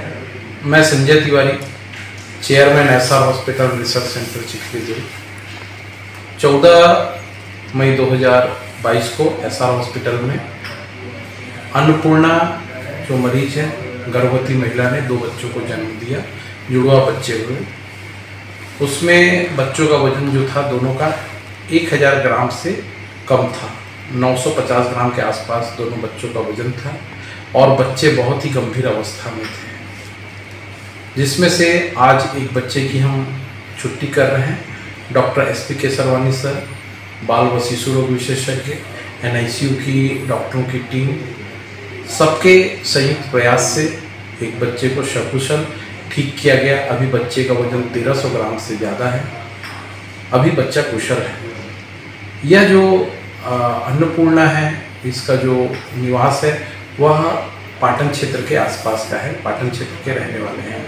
मैं Sanjay Tiwari, chairman SR hospital research centre Chikhli. चौदह मई दो हज़ार बाईस को एसआर हॉस्पिटल में अन्नपूर्णा जो मरीज है, गर्भवती महिला ने दो बच्चों को जन्म दिया, जुड़वा बच्चे हुए। उसमें बच्चों का वजन जो था दोनों का एक हज़ार ग्राम से कम था, नौ सौ पचास ग्राम के आसपास दोनों बच्चों का वजन था और बच्चे बहुत ही गंभीर अवस्था में थे, जिसमें से आज एक बच्चे की हम छुट्टी कर रहे हैं। Doctor S P Kesarwani sir, बाल व शिशु रोग विशेषज्ञ, एनआईसीयू की डॉक्टरों की टीम, सबके संयुक्त प्रयास से एक बच्चे को सकुशल ठीक किया गया। अभी बच्चे का वजन तेरह सौ ग्राम से ज़्यादा है। अभी बच्चा कुशल है। यह जो अन्नपूर्णा है, इसका जो निवास है वह पाटन क्षेत्र के आसपास का है, पाटन क्षेत्र के रहने वाले हैं।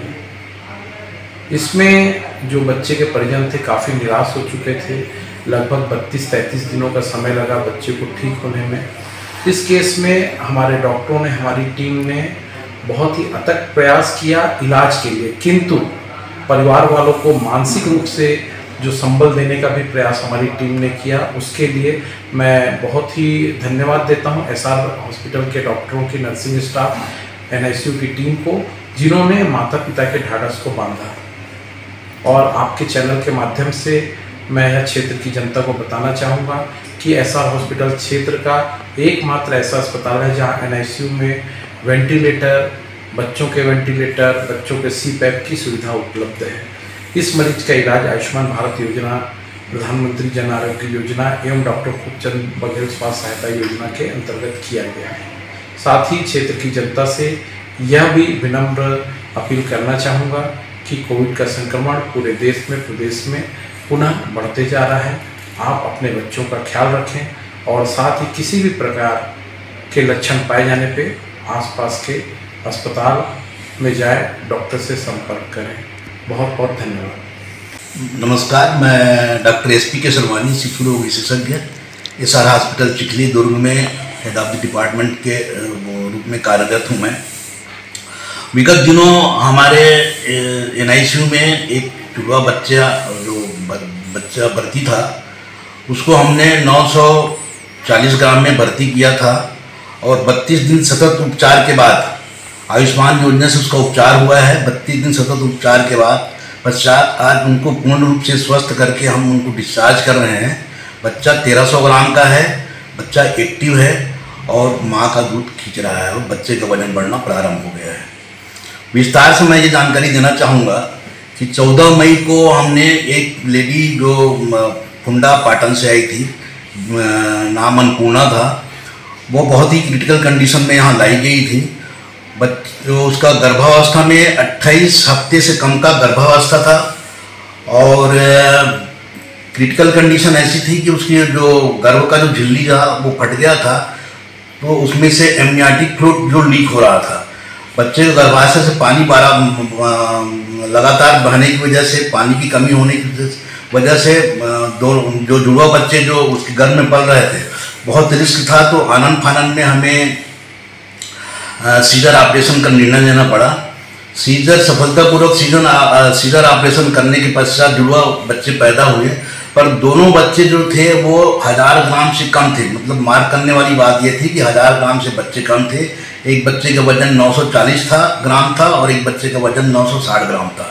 इसमें जो बच्चे के परिजन थे काफ़ी निराश हो चुके थे। लगभग बत्तीस तैंतीस दिनों का समय लगा बच्चे को ठीक होने में। इस केस में हमारे डॉक्टरों ने, हमारी टीम ने बहुत ही अथक प्रयास किया इलाज के लिए, किंतु परिवार वालों को मानसिक रूप से जो संबल देने का भी प्रयास हमारी टीम ने किया, उसके लिए मैं बहुत ही धन्यवाद देता हूं एसआर हॉस्पिटल के डॉक्टरों की, नर्सिंग स्टाफ, एनआईसीयू की टीम को, जिन्होंने माता पिता के ढाढ़स को बांधा। और आपके चैनल के माध्यम से मैं यह क्षेत्र की जनता को बताना चाहूँगा कि एसआर हॉस्पिटल क्षेत्र का एकमात्र ऐसा अस्पताल है जहाँ एनआईसीयू में वेंटिलेटर, बच्चों के वेंटिलेटर, बच्चों के सीपैप की सुविधा उपलब्ध है। इस मरीज का इलाज आयुष्मान भारत योजना, प्रधानमंत्री जन आरोग्य योजना एवं डॉक्टर खूबचंद बघेल स्वास्थ्य सहायता योजना के अंतर्गत किया गया है। साथ ही क्षेत्र की जनता से यह भी विनम्र अपील करना चाहूँगा कि कोविड का संक्रमण पूरे देश में, प्रदेश में पुनः बढ़ते जा रहा है। आप अपने बच्चों का ख्याल रखें और साथ ही किसी भी प्रकार के लक्षण पाए जाने पे आसपास के अस्पताल में जाए, डॉक्टर से संपर्क करें। बहुत बहुत धन्यवाद। नमस्कार, मैं डॉक्टर एस पी के सरवानी, शिशु रोग विशेषज्ञ, एसआर हॉस्पिटल चिखली दुर्ग में हेड ऑफ द डिपार्टमेंट के रूप में कार्यरत हूँ। मैं विगत दिनों हमारे एनआईसीयू में एक जुड़वा बच्चा जो बच्चा भर्ती था, उसको हमने नौ सौ चालीस ग्राम में भर्ती किया था और बत्तीस दिन सतत उपचार के बाद आयुष्मान योजना से उसका उपचार हुआ है। बत्तीस दिन सतत उपचार के बाद पश्चात आज उनको पूर्ण रूप से स्वस्थ करके हम उनको डिस्चार्ज कर रहे हैं। बच्चा तेरह सौ ग्राम का है, बच्चा एक्टिव है और माँ का दूध खींच रहा है और बच्चे का वजन बढ़ना प्रारंभ हो गया है। विस्तार से मैं ये जानकारी देना चाहूँगा कि चौदह मई को हमने एक लेडी जो कुंडा पाटन से आई थी, नाम अन्नपूर्णा था, वो बहुत ही क्रिटिकल कंडीशन में यहाँ लाई गई थी। बच्चों उसका गर्भावस्था में अट्ठाईस हफ्ते से कम का गर्भावस्था था और क्रिटिकल कंडीशन ऐसी थी कि उसकी जो गर्भ का जो झिल्ली था वो फट गया था, तो उसमें से एमनियाटिक फ्लूइड जो लीक हो रहा था। बच्चे के गर्भाशय से पानी बारह लगातार बहने की वजह से, पानी की कमी होने की वजह से दो जो जुड़वा बच्चे जो उसके गर्भ में पल रहे थे, बहुत रिस्क था। तो आनंद फानन में हमें सीजर ऑपरेशन का निर्णय लेना पड़ा। सीजर सफलतापूर्वक सीजर सीजर ऑपरेशन करने के पश्चात जुड़वा बच्चे पैदा हुए, पर दोनों बच्चे जो थे वो हजार ग्राम से कम थे। मतलब मार्क करने वाली बात ये थी कि हजार ग्राम से बच्चे कम थे। एक बच्चे का वजन नौ सौ चालीस था ग्राम था और एक बच्चे का वजन नौ सौ साठ ग्राम था।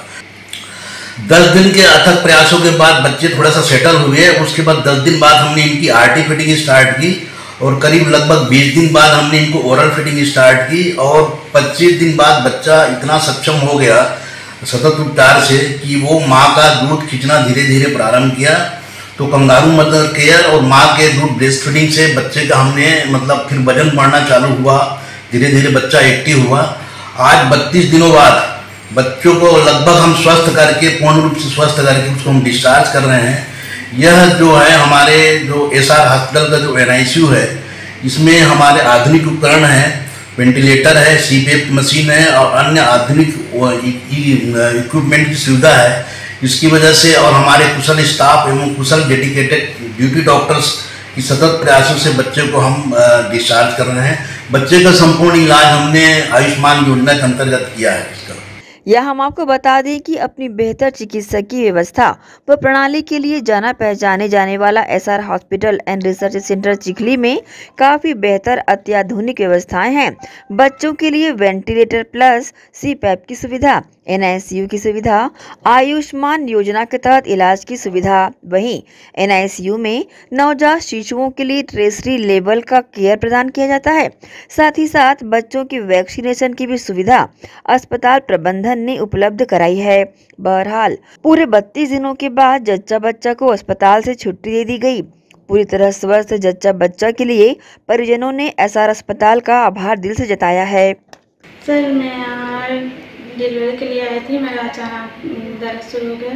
दस दिन के अथक प्रयासों के बाद बच्चे थोड़ा सा सेटल हुए। उसके बाद दस दिन बाद हमने इनकी आरटी फिटिंग स्टार्ट की और करीब लगभग बीस दिन बाद हमने इनको ओरल फिटिंग स्टार्ट की और पच्चीस दिन बाद बच्चा इतना सक्षम हो गया सतत उपचार से कि वो माँ का दूध खींचना धीरे धीरे प्रारंभ किया। तो कंगारू मदर केयर और माँ के दूध ब्रेस्ट फीडिंग से बच्चे का हमने मतलब फिर वजन बढ़ना चालू हुआ, धीरे धीरे बच्चा एक्टिव हुआ। आज बत्तीस दिनों बाद बच्चों को लगभग हम स्वस्थ करके, पूर्ण रूप से स्वस्थ करके उसको हम डिस्चार्ज कर रहे हैं। यह जो है हमारे जो एसआर हॉस्पिटल का जो एनआईसीयू है, इसमें हमारे आधुनिक उपकरण हैं, वेंटिलेटर है, सीपैप मशीन है और अन्य आधुनिक इक्विपमेंट की सुविधा है। इसकी वजह से और हमारे कुशल स्टाफ एवं कुशल डेडिकेटेड ड्यूटी डॉक्टर्स की सतत प्रयासों से बच्चे को हम डिस्चार्ज कर रहे हैं। बच्चे का संपूर्ण इलाज हमने आयुष्मान योजना के अंतर्गत किया है। यह हम आपको बता दें कि अपनी बेहतर चिकित्सकीय व्यवस्था व प्रणाली के लिए जाना पहचाने जाने वाला SR hospital and research centre Chikhli में काफी बेहतर अत्याधुनिक व्यवस्थाएं हैं। बच्चों के लिए वेंटिलेटर प्लस सीपैप की सुविधा, एनआईसीयू की सुविधा, आयुष्मान योजना के तहत इलाज की सुविधा। वहीं एनआईसीयू में नवजात शिशुओं के लिए ट्रेसरी लेवल का केयर प्रदान किया जाता है। साथ ही साथ बच्चों की वैक्सीनेशन की भी सुविधा अस्पताल प्रबंधन ने उपलब्ध कराई है। बहरहाल पूरे बत्तीस दिनों के बाद जच्चा बच्चा को अस्पताल से छुट्टी दे दी गई। पूरी तरह स्वस्थ जच्चा बच्चा के लिए परिजनों ने एसआर अस्पताल का आभार दिल से जताया है। सर मैं यहाँ डिलीवरी के लिए आई थी, मेरा अचानक दर्द शुरू हो गया,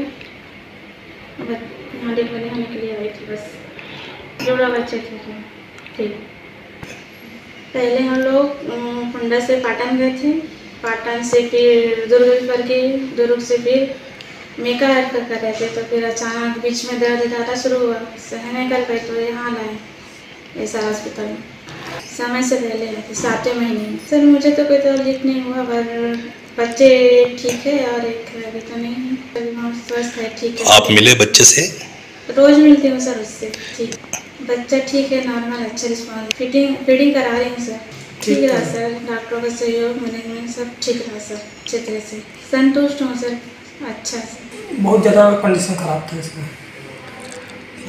यहाँ डिलीवरी होने के लिए आई थी। बस जुड़वा बच्चे थे। ठीक, पहले हम लोग कुंडा से पाटन गए थे, पाटन से फिर दुर्ग करके, दुर्ग से फिर मेका रेफर कर रहे थे। तो फिर अचानक बीच में दर्द ज़्यादा शुरू हुआ, सह नहीं कर पाए तो यहाँ लाए एसआर हॉस्पिटल में। समय से पहले आए थे, सातवें महीने। सर मुझे तो कोई तकलीफ नहीं हुआ, पर बच्चे ठीक है और एक अभी तो नहीं है, अभी हम स्वस्थ है, ठीक है। आप मिले बच्चे से? रोज मिलती हूँ सर उससे। ठीक, बच्चा ठीक है, नॉर्मल, अच्छा रिस्पॉन्स, फिटिंग फीडिंग करा रही हूँ सर। ठीक रहा सर, डॉक्टरों का सहयोग मैनेजमेंट सब ठीक रहा सर, अच्छे तरह से संतुष्ट हूँ सर। अच्छा सर, बहुत ज़्यादा कंडीशन खराब था इसमें।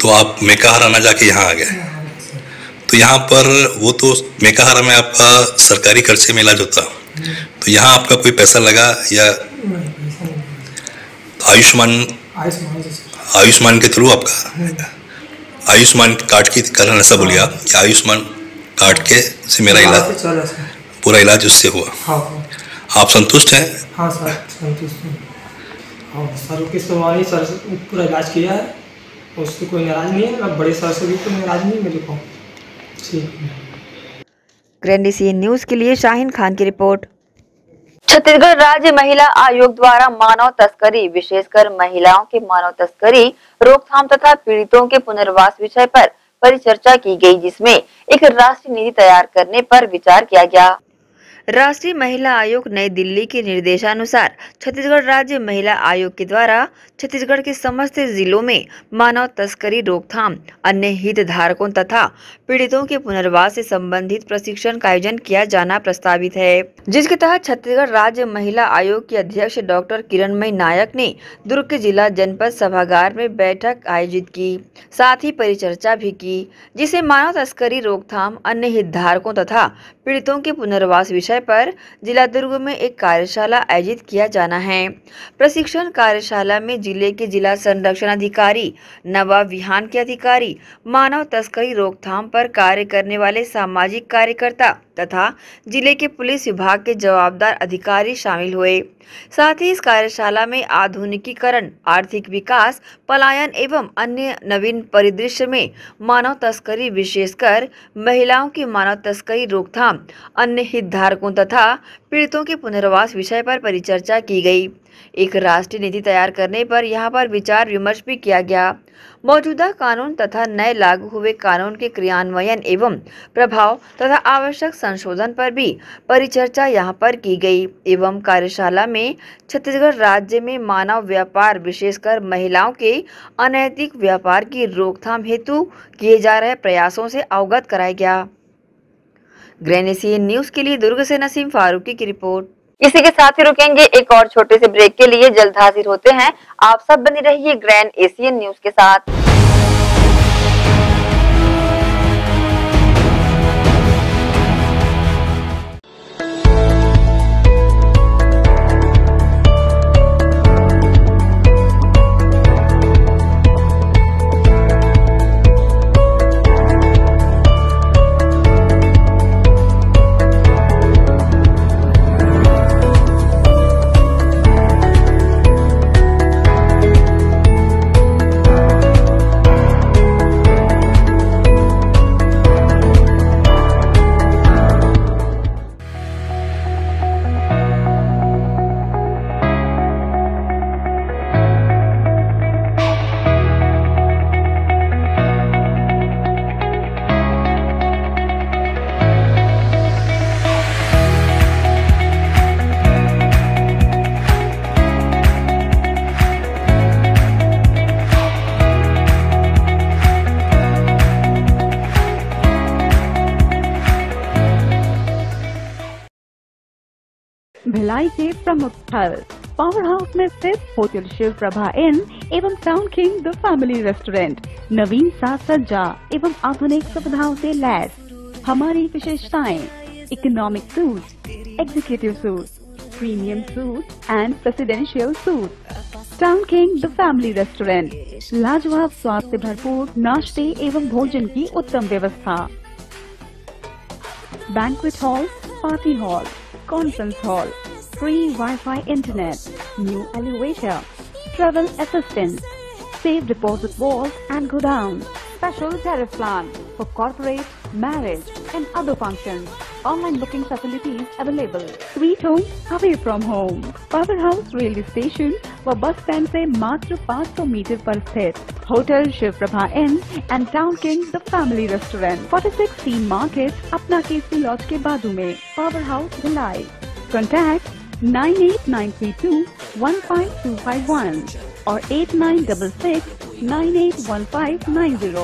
तो आप मेकाहारा न जाके यहाँ आ गए। तो यहाँ पर वो तो मेकाहारा में आपका सरकारी खर्चे में इलाज होता, तो यहाँ आपका कोई पैसा लगा या आयुष्मान आयुष्मान के थ्रू आपका आयुष्मान कार्ड की कारण ऐसा बोलिए आप कि आयुष्मान कार्ड के से मेरा इलाज पूरा इलाज उससे हुआ। हाँ आप संतुष्ट हैं? हाँ सर संतुष्ट हूँ। हाँ सर की सुनवाई सर पूरा इलाज किया है, उससे कोई नाराज नहीं है। अब बड़े सर से भी कोई नाराज नहीं मेरे को। ठीक है। ग्रैंड एशियन न्यूज के लिए शाहीन खान की रिपोर्ट। छत्तीसगढ़ राज्य महिला आयोग द्वारा मानव तस्करी विशेषकर महिलाओं के मानव तस्करी रोकथाम तथा पीड़ितों के पुनर्वास विषय पर परिचर्चा की गई, जिसमें एक राष्ट्रीय नीति तैयार करने पर विचार किया गया। राष्ट्रीय महिला आयोग नई दिल्ली के निर्देशानुसार छत्तीसगढ़ राज्य महिला आयोग के द्वारा छत्तीसगढ़ के समस्त जिलों में मानव तस्करी रोकथाम, अन्य हितधारकों तथा पीड़ितों के पुनर्वास से संबंधित प्रशिक्षण का आयोजन किया जाना प्रस्तावित है, जिसके तहत छत्तीसगढ़ राज्य महिला आयोग की अध्यक्ष डॉक्टर किरणमयी नायक ने दुर्ग के जिला जनपद सभागार में बैठक आयोजित की, साथ ही परिचर्चा भी की, जिसे मानव तस्करी रोकथाम, अन्य हितधारकों तथा पीड़ितों के पुनर्वास विषय पर जिला दुर्ग में एक कार्यशाला आयोजित किया जाना है। प्रशिक्षण कार्यशाला में जिले के जिला संरक्षण अधिकारी, नवा विहान के अधिकारी, मानव तस्करी रोकथाम पर कार्य करने वाले सामाजिक कार्यकर्ता तथा जिले के पुलिस विभाग के जवाबदार अधिकारी शामिल हुए। साथ ही इस कार्यशाला में आधुनिकीकरण, आर्थिक विकास, पलायन एवं अन्य नवीन परिदृश्य में मानव तस्करी विशेषकर महिलाओं की मानव तस्करी रोकथाम, अन्य हितधारकों तथा पीड़ितों के पुनर्वास विषय पर परिचर्चा की गई। एक राष्ट्रीय नीति तैयार करने पर यहां पर विचार विमर्श भी किया गया। मौजूदा कानून तथा नए लागू हुए कानून के क्रियान्वयन एवं प्रभाव तथा आवश्यक संशोधन पर भी परिचर्चा यहां पर की गई एवं कार्यशाला में छत्तीसगढ़ राज्य में मानव व्यापार विशेषकर महिलाओं के अनैतिक व्यापार की रोकथाम हेतु किए जा रहे प्रयासों से अवगत कराया गया। ग्रैंड एशियन न्यूज के लिए दुर्ग से नसीम फारूकी की रिपोर्ट। इसी के साथ ही रुकेंगे एक और छोटे से ब्रेक के लिए, जल्द हाजिर होते हैं। आप सब बने रहिए ग्रैंड एशियन न्यूज के साथ। भिलाई के प्रमुख स्थल पावर हाउस में स्थित होटल शिव प्रभा इन एवं town king the family restaurant नवीन साज सज्जा एवं आधुनिक सुविधाओं से लैस। हमारी विशेषताएं economic suite, executive suite, premium suite and presidential suite. Town king the family restaurant, लाजवाब स्वाद से भरपूर नाश्ते एवं भोजन की उत्तम व्यवस्था। Banquet hall, party hall, conference hall, free Wi-Fi internet, new elevator, travel assistance, safe deposit vault and godown, special tariff plan for corporate, marriage and other functions. Online booking facilities available. Sweet home away from home. Power House railway station व bus stand से मात्र पाँच सौ metre पर स्थित hotel Shiv Prabha inn and town king the family restaurant, छियालीस T market, अपना KC lodge के बाजू में। Power house Bhilai. Contact nine eight nine three two one five two five one और eight nine six six nine eight one five nine zero.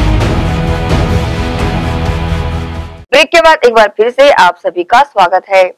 Break के बाद एक बार फिर से आप सभी का स्वागत है।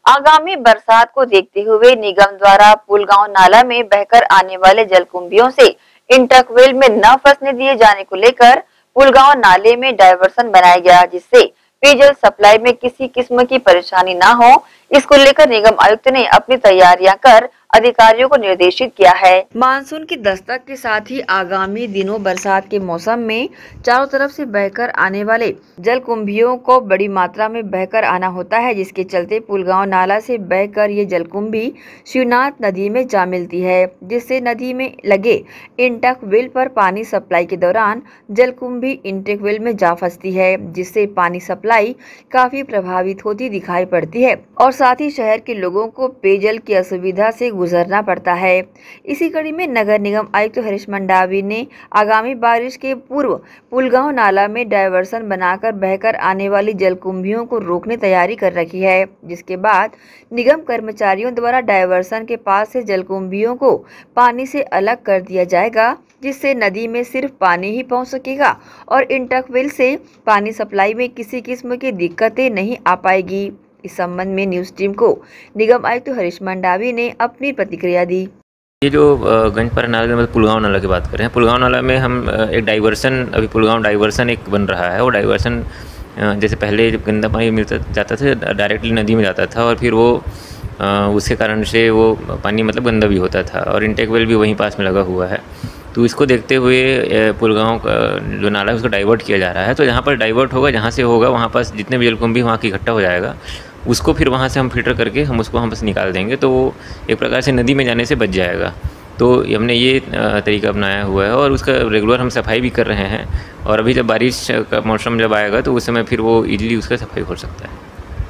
आगामी बरसात को देखते हुए निगम द्वारा पुलगांव नाला में बहकर आने वाले जलकुंभियों से इंटकवेल में न फंसने दिए जाने को लेकर पुलगांव नाले में डायवर्सन बनाया गया, जिससे पेयजल सप्लाई में किसी किस्म की परेशानी न हो। इसको लेकर निगम आयुक्त ने अपनी तैयारियां कर अधिकारियों को निर्देशित किया है। मानसून की दस्तक के साथ ही आगामी दिनों बरसात के मौसम में चारों तरफ से बहकर आने वाले जलकुंभियों को बड़ी मात्रा में बहकर आना होता है, जिसके चलते पुलगांव नाला से बहकर ये जलकुंभी शिवनाथ नदी में जा मिलती है, जिससे नदी में लगे इंटेक वेल पर पानी सप्लाई के दौरान जलकुंभी इंटेक वेल में जा फंसती है, जिससे पानी सप्लाई काफी प्रभावित होती दिखाई पड़ती है और साथ ही शहर के लोगों को पेयजल की असुविधा से गुजरना पड़ता है। इसी कड़ी में नगर निगम आयुक्त तो हरीश मंडावी ने आगामी बारिश के पूर्व पुलगांव नाला में डायवर्सन बनाकर बहकर आने वाली जलकुंभियों को रोकने तैयारी कर रखी है, जिसके बाद निगम कर्मचारियों द्वारा डायवर्सन के पास से जलकुंभियों को पानी से अलग कर दिया जाएगा, जिससे नदी में सिर्फ पानी ही पहुंच सकेगा और इंटकवेल से पानी सप्लाई में किसी किस्म की दिक्कतें नहीं आ पाएगी। इस संबंध में न्यूज टीम को निगम आयुक्त तो हरीश मंडावी ने अपनी प्रतिक्रिया दी। ये जो गंजपारा नाला मतलब पुलगांव नाला की बात करें, पुलगांव नाला में हम एक डाइवर्सन अभी पुलगांव डाइवर्सन एक बन रहा है। वो डाइवर्सन जैसे पहले जब गंदा पानी मिलता जाता था डायरेक्टली नदी में जाता था और फिर वो उसके कारण से वो पानी मतलब गंदा भी होता था और इंटेक वेल भी वहीं पास में लगा हुआ है। तो इसको देखते हुए पुलगांव का जो नाला है उसको डाइवर्ट किया जा रहा है। तो जहाँ पर डाइवर्ट होगा, जहाँ से होगा वहाँ पास जितने भी जलकुंभी वहाँ की इकट्ठा हो जाएगा, उसको फिर वहाँ से हम फिल्टर करके हम उसको हम बस निकाल देंगे, तो वो एक प्रकार से नदी में जाने से बच जाएगा। तो हमने ये तरीका अपनाया हुआ है और उसका रेगुलर हम सफाई भी कर रहे हैं और अभी जब बारिश का मौसम जब आएगा तो उस समय फिर वो इजीली उसका सफाई हो सकता है।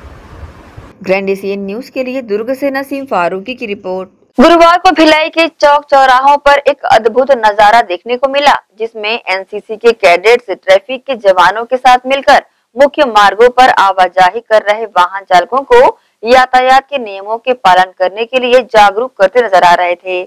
ग्रैंड एशियन न्यूज के लिए दुर्ग से नसीम फारूकी की रिपोर्ट। गुरुवार को भिलाई के चौक चौराहों पर एक अद्भुत नजारा देखने को मिला, जिसमें एनसीसी के कैडेट्स ट्रैफिक के जवानों के साथ मिलकर मुख्य मार्गों पर आवाजाही कर रहे वाहन चालकों को यातायात के नियमों के पालन करने के लिए जागरूक करते नजर आ रहे थे।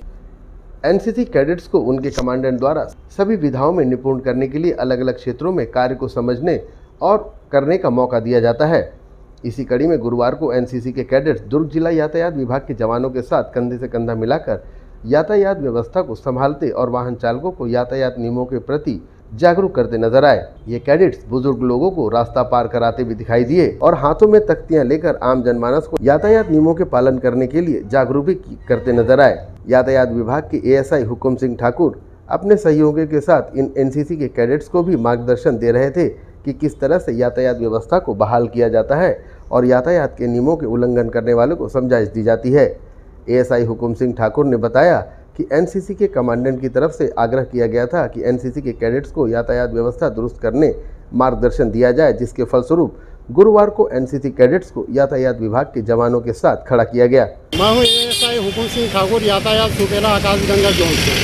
एनसीसी कैडेट्स को उनके कमांडेंट द्वारा सभी विधाओं में निपुण करने के लिए अलग अलग क्षेत्रों में कार्य को समझने और करने का मौका दिया जाता है। इसी कड़ी में गुरुवार को एनसीसी के कैडेट्स दुर्ग जिला यातायात विभाग के जवानों के साथ कंधे से कंधा मिलाकर यातायात व्यवस्था को संभालते और वाहन चालकों को यातायात नियमों के प्रति जागरूक करते नजर आए। ये कैडेट्स बुजुर्ग लोगों को रास्ता पार कराते भी दिखाई दिए और हाथों में तख्तियां लेकर आम जनमानस को यातायात नियमों के पालन करने के लिए जागरूक भी करते नजर आए। यातायात विभाग के एएसआई हुकुम सिंह ठाकुर अपने सहयोगियों के साथ इन एनसीसी के कैडेट्स को भी मार्गदर्शन दे रहे थे कि किस तरह से यातायात व्यवस्था को बहाल किया जाता है और यातायात के नियमों के उल्लंघन करने वालों को समझाइश दी जाती है। एएसआई हुकुम सिंह ठाकुर ने बताया कि एनसीसी के कमांडेंट की तरफ से आग्रह किया गया था कि एनसीसी के कैडेट्स को यातायात व्यवस्था दुरुस्त करने मार्गदर्शन दिया जाए, जिसके फलस्वरूप गुरुवार को एनसीसी कैडेट्स को यातायात विभाग के जवानों के साथ खड़ा किया गया। मैं हूँ एएसआई हुकुम सिंह ठाकुर, यातायात सुपेला आकाशगंगा जोन से।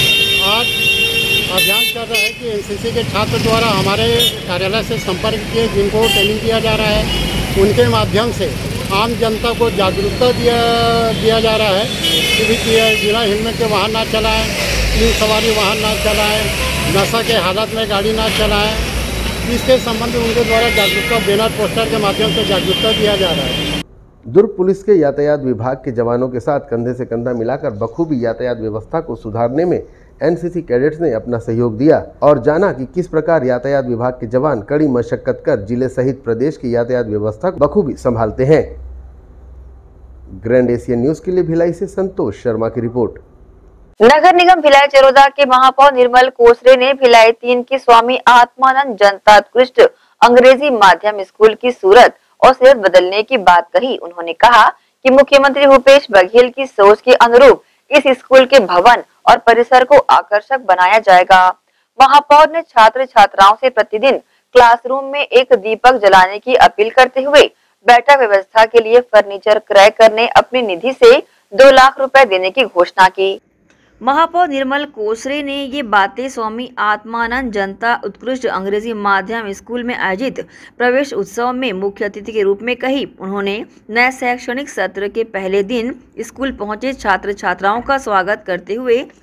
आज अभियान चल रहा है कि एनसीसी के छात्र द्वारा हमारे कार्यालय से संपर्क किए, जिनको ट्रेनिंग दिया जा रहा है, उनके माध्यम से आम जनता को जागरूकता दिया दिया जा रहा है कि भी बिना हेलमेट के वाहन ना चलाएं, तीन सवारी वाहन ना चलाएं, नशा के हालत में गाड़ी ना चलाएं। इसके संबंध में उनके द्वारा जागरूकता बैनर पोस्टर के माध्यम से जागरूकता दिया जा रहा है। दुर्ग पुलिस के यातायात विभाग के जवानों के साथ कंधे से कंधा मिलाकर बखूबी यातायात व्यवस्था को सुधारने में एनसीसी कैडेट्स ने अपना सहयोग दिया और जाना कि किस प्रकार यातायात विभाग के जवान कड़ी मशक्कत कर जिले सहित प्रदेश की यातायात व्यवस्था को बखूबी संभालते हैं। ग्रैंड एशियन न्यूज के लिए भिलाई से संतोष शर्मा की रिपोर्ट। नगर निगम भिलाई चरोदा के महापौर निर्मल कोसरे ने भिलाई तीन की स्वामी आत्मानंद जनता उत्कृष्ट अंग्रेजी माध्यम स्कूल की सूरत और सेहत बदलने की बात कही। उन्होंने कहा कि मुख्यमंत्री भूपेश बघेल की सोच के अनुरूप इस स्कूल के भवन और परिसर को आकर्षक बनाया जाएगा। महापौर ने छात्र छात्राओं से प्रतिदिन क्लासरूम में एक दीपक जलाने की अपील करते हुए बैठक व्यवस्था के लिए फर्नीचर क्रय करने अपनी निधि से दो लाख रुपए देने की घोषणा की। महापौर निर्मल कोसरे ने ये बातें स्वामी आत्मानंद जनता उत्कृष्ट अंग्रेजी माध्यम स्कूल में आयोजित प्रवेश उत्सव में मुख्य अतिथि के रूप में कही। उन्होंने नए शैक्षणिक सत्र के पहले दिन स्कूल पहुंचे छात्र छात्राओं का स्वागत करते हुए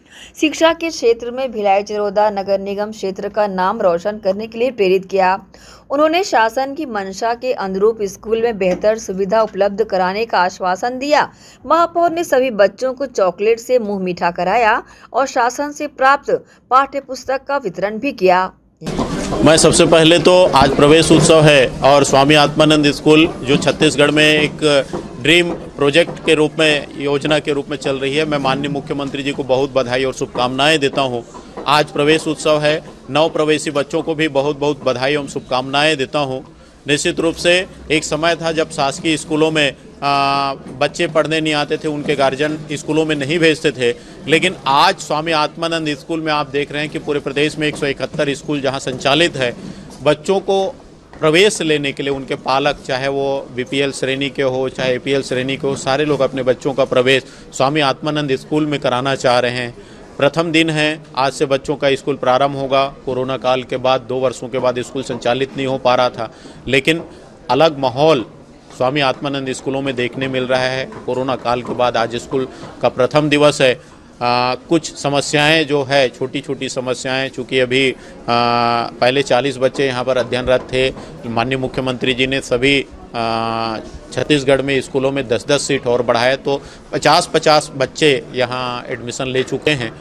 शिक्षा के क्षेत्र में भिलाई चरोदा नगर निगम क्षेत्र का नाम रोशन करने के लिए प्रेरित किया। उन्होंने शासन की मंशा के अनुरूप स्कूल में बेहतर सुविधा उपलब्ध कराने का आश्वासन दिया। महापौर ने सभी बच्चों को चॉकलेट से मुंह मीठा कराया और शासन से प्राप्त पाठ्य पुस्तक का वितरण भी किया। मैं सबसे पहले तो आज प्रवेश उत्सव है और स्वामी आत्मानंद स्कूल जो छत्तीसगढ़ में एक ड्रीम प्रोजेक्ट के रूप में योजना के रूप में चल रही है, मैं माननीय मुख्यमंत्री जी को बहुत बधाई और शुभकामनाएं देता हूं। आज प्रवेश उत्सव है, नव प्रवेशी बच्चों को भी बहुत बहुत बधाई और शुभकामनाएं देता हूं। निश्चित रूप से एक समय था जब शासकीय स्कूलों में आ, बच्चे पढ़ने नहीं आते थे, उनके गार्जियन स्कूलों में नहीं भेजते थे, लेकिन आज स्वामी आत्मानंद स्कूल में आप देख रहे हैं कि पूरे प्रदेश में एक सौ इकहत्तर स्कूल जहां संचालित है, बच्चों को प्रवेश लेने के लिए उनके पालक, चाहे वो बीपीएल श्रेणी के हो चाहे एपीएल श्रेणी के हो, सारे लोग अपने बच्चों का प्रवेश स्वामी आत्मानंद स्कूल में कराना चाह रहे हैं। प्रथम दिन है, आज से बच्चों का स्कूल प्रारंभ होगा। कोरोना काल के बाद दो वर्षों के बाद स्कूल संचालित नहीं हो पा रहा था, लेकिन अलग माहौल स्वामी आत्मानंद स्कूलों में देखने मिल रहा है। कोरोना काल के बाद आज स्कूल का प्रथम दिवस है। आ, कुछ समस्याएं जो है, छोटी छोटी समस्याएं, चूँकि अभी आ, पहले चालीस बच्चे यहाँ पर अध्ययनरत थे, माननीय मुख्यमंत्री जी ने सभी छत्तीसगढ़ में स्कूलों में दस दस सीट और बढ़ाए, तो पचास पचास बच्चे यहाँ एडमिशन ले चुके हैं।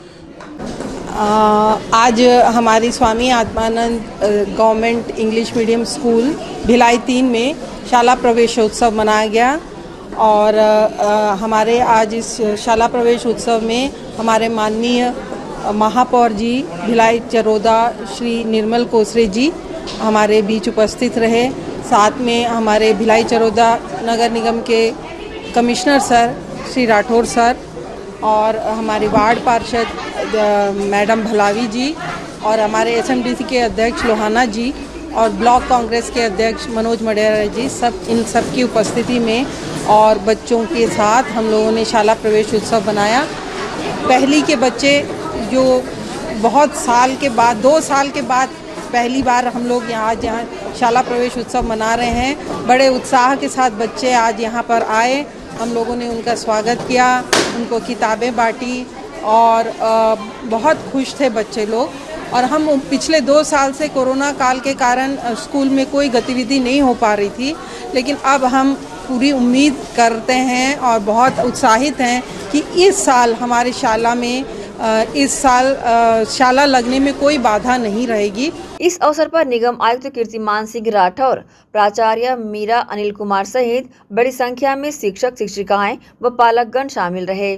आज हमारी Swami Atmanand government English medium school Bhilai तीन में शाला प्रवेशोत्सव मनाया गया और आ, हमारे आज इस शाला प्रवेश उत्सव में हमारे माननीय महापौर जी भिलाई चरोदा श्री निर्मल कोसरे जी हमारे बीच उपस्थित रहे। साथ में हमारे भिलाई चरोदा नगर निगम के commissioner sir Shri Rathore sir और हमारे वार्ड पार्षद मैडम भलावी जी और हमारे एसएमडीसी के अध्यक्ष लोहाना जी और ब्लॉक कांग्रेस के अध्यक्ष मनोज मडेरा जी, सब इन सब की उपस्थिति में और बच्चों के साथ हम लोगों ने शाला प्रवेश उत्सव बनाया। पहली के बच्चे जो बहुत साल के बाद, दो साल के बाद पहली बार हम लोग यहाँ आज यहाँ शाला प्रवेश उत्सव मना रहे हैं। बड़े उत्साह के साथ बच्चे आज यहाँ पर आए, हम लोगों ने उनका स्वागत किया, उनको किताबें बांटी और बहुत खुश थे बच्चे लोग। और हम पिछले दो साल से कोरोना काल के कारण स्कूल में कोई गतिविधि नहीं हो पा रही थी, लेकिन अब हम पूरी उम्मीद करते हैं और बहुत उत्साहित हैं कि इस साल हमारे शाला में इस साल शाला लगने में कोई बाधा नहीं रहेगी। इस अवसर पर निगम आयुक्त कीर्तिमान सिंह राठौर, प्राचार्य मीरा अनिल कुमार सहित बड़ी संख्या में शिक्षक शिक्षिकाएं व पालकगण शामिल रहे।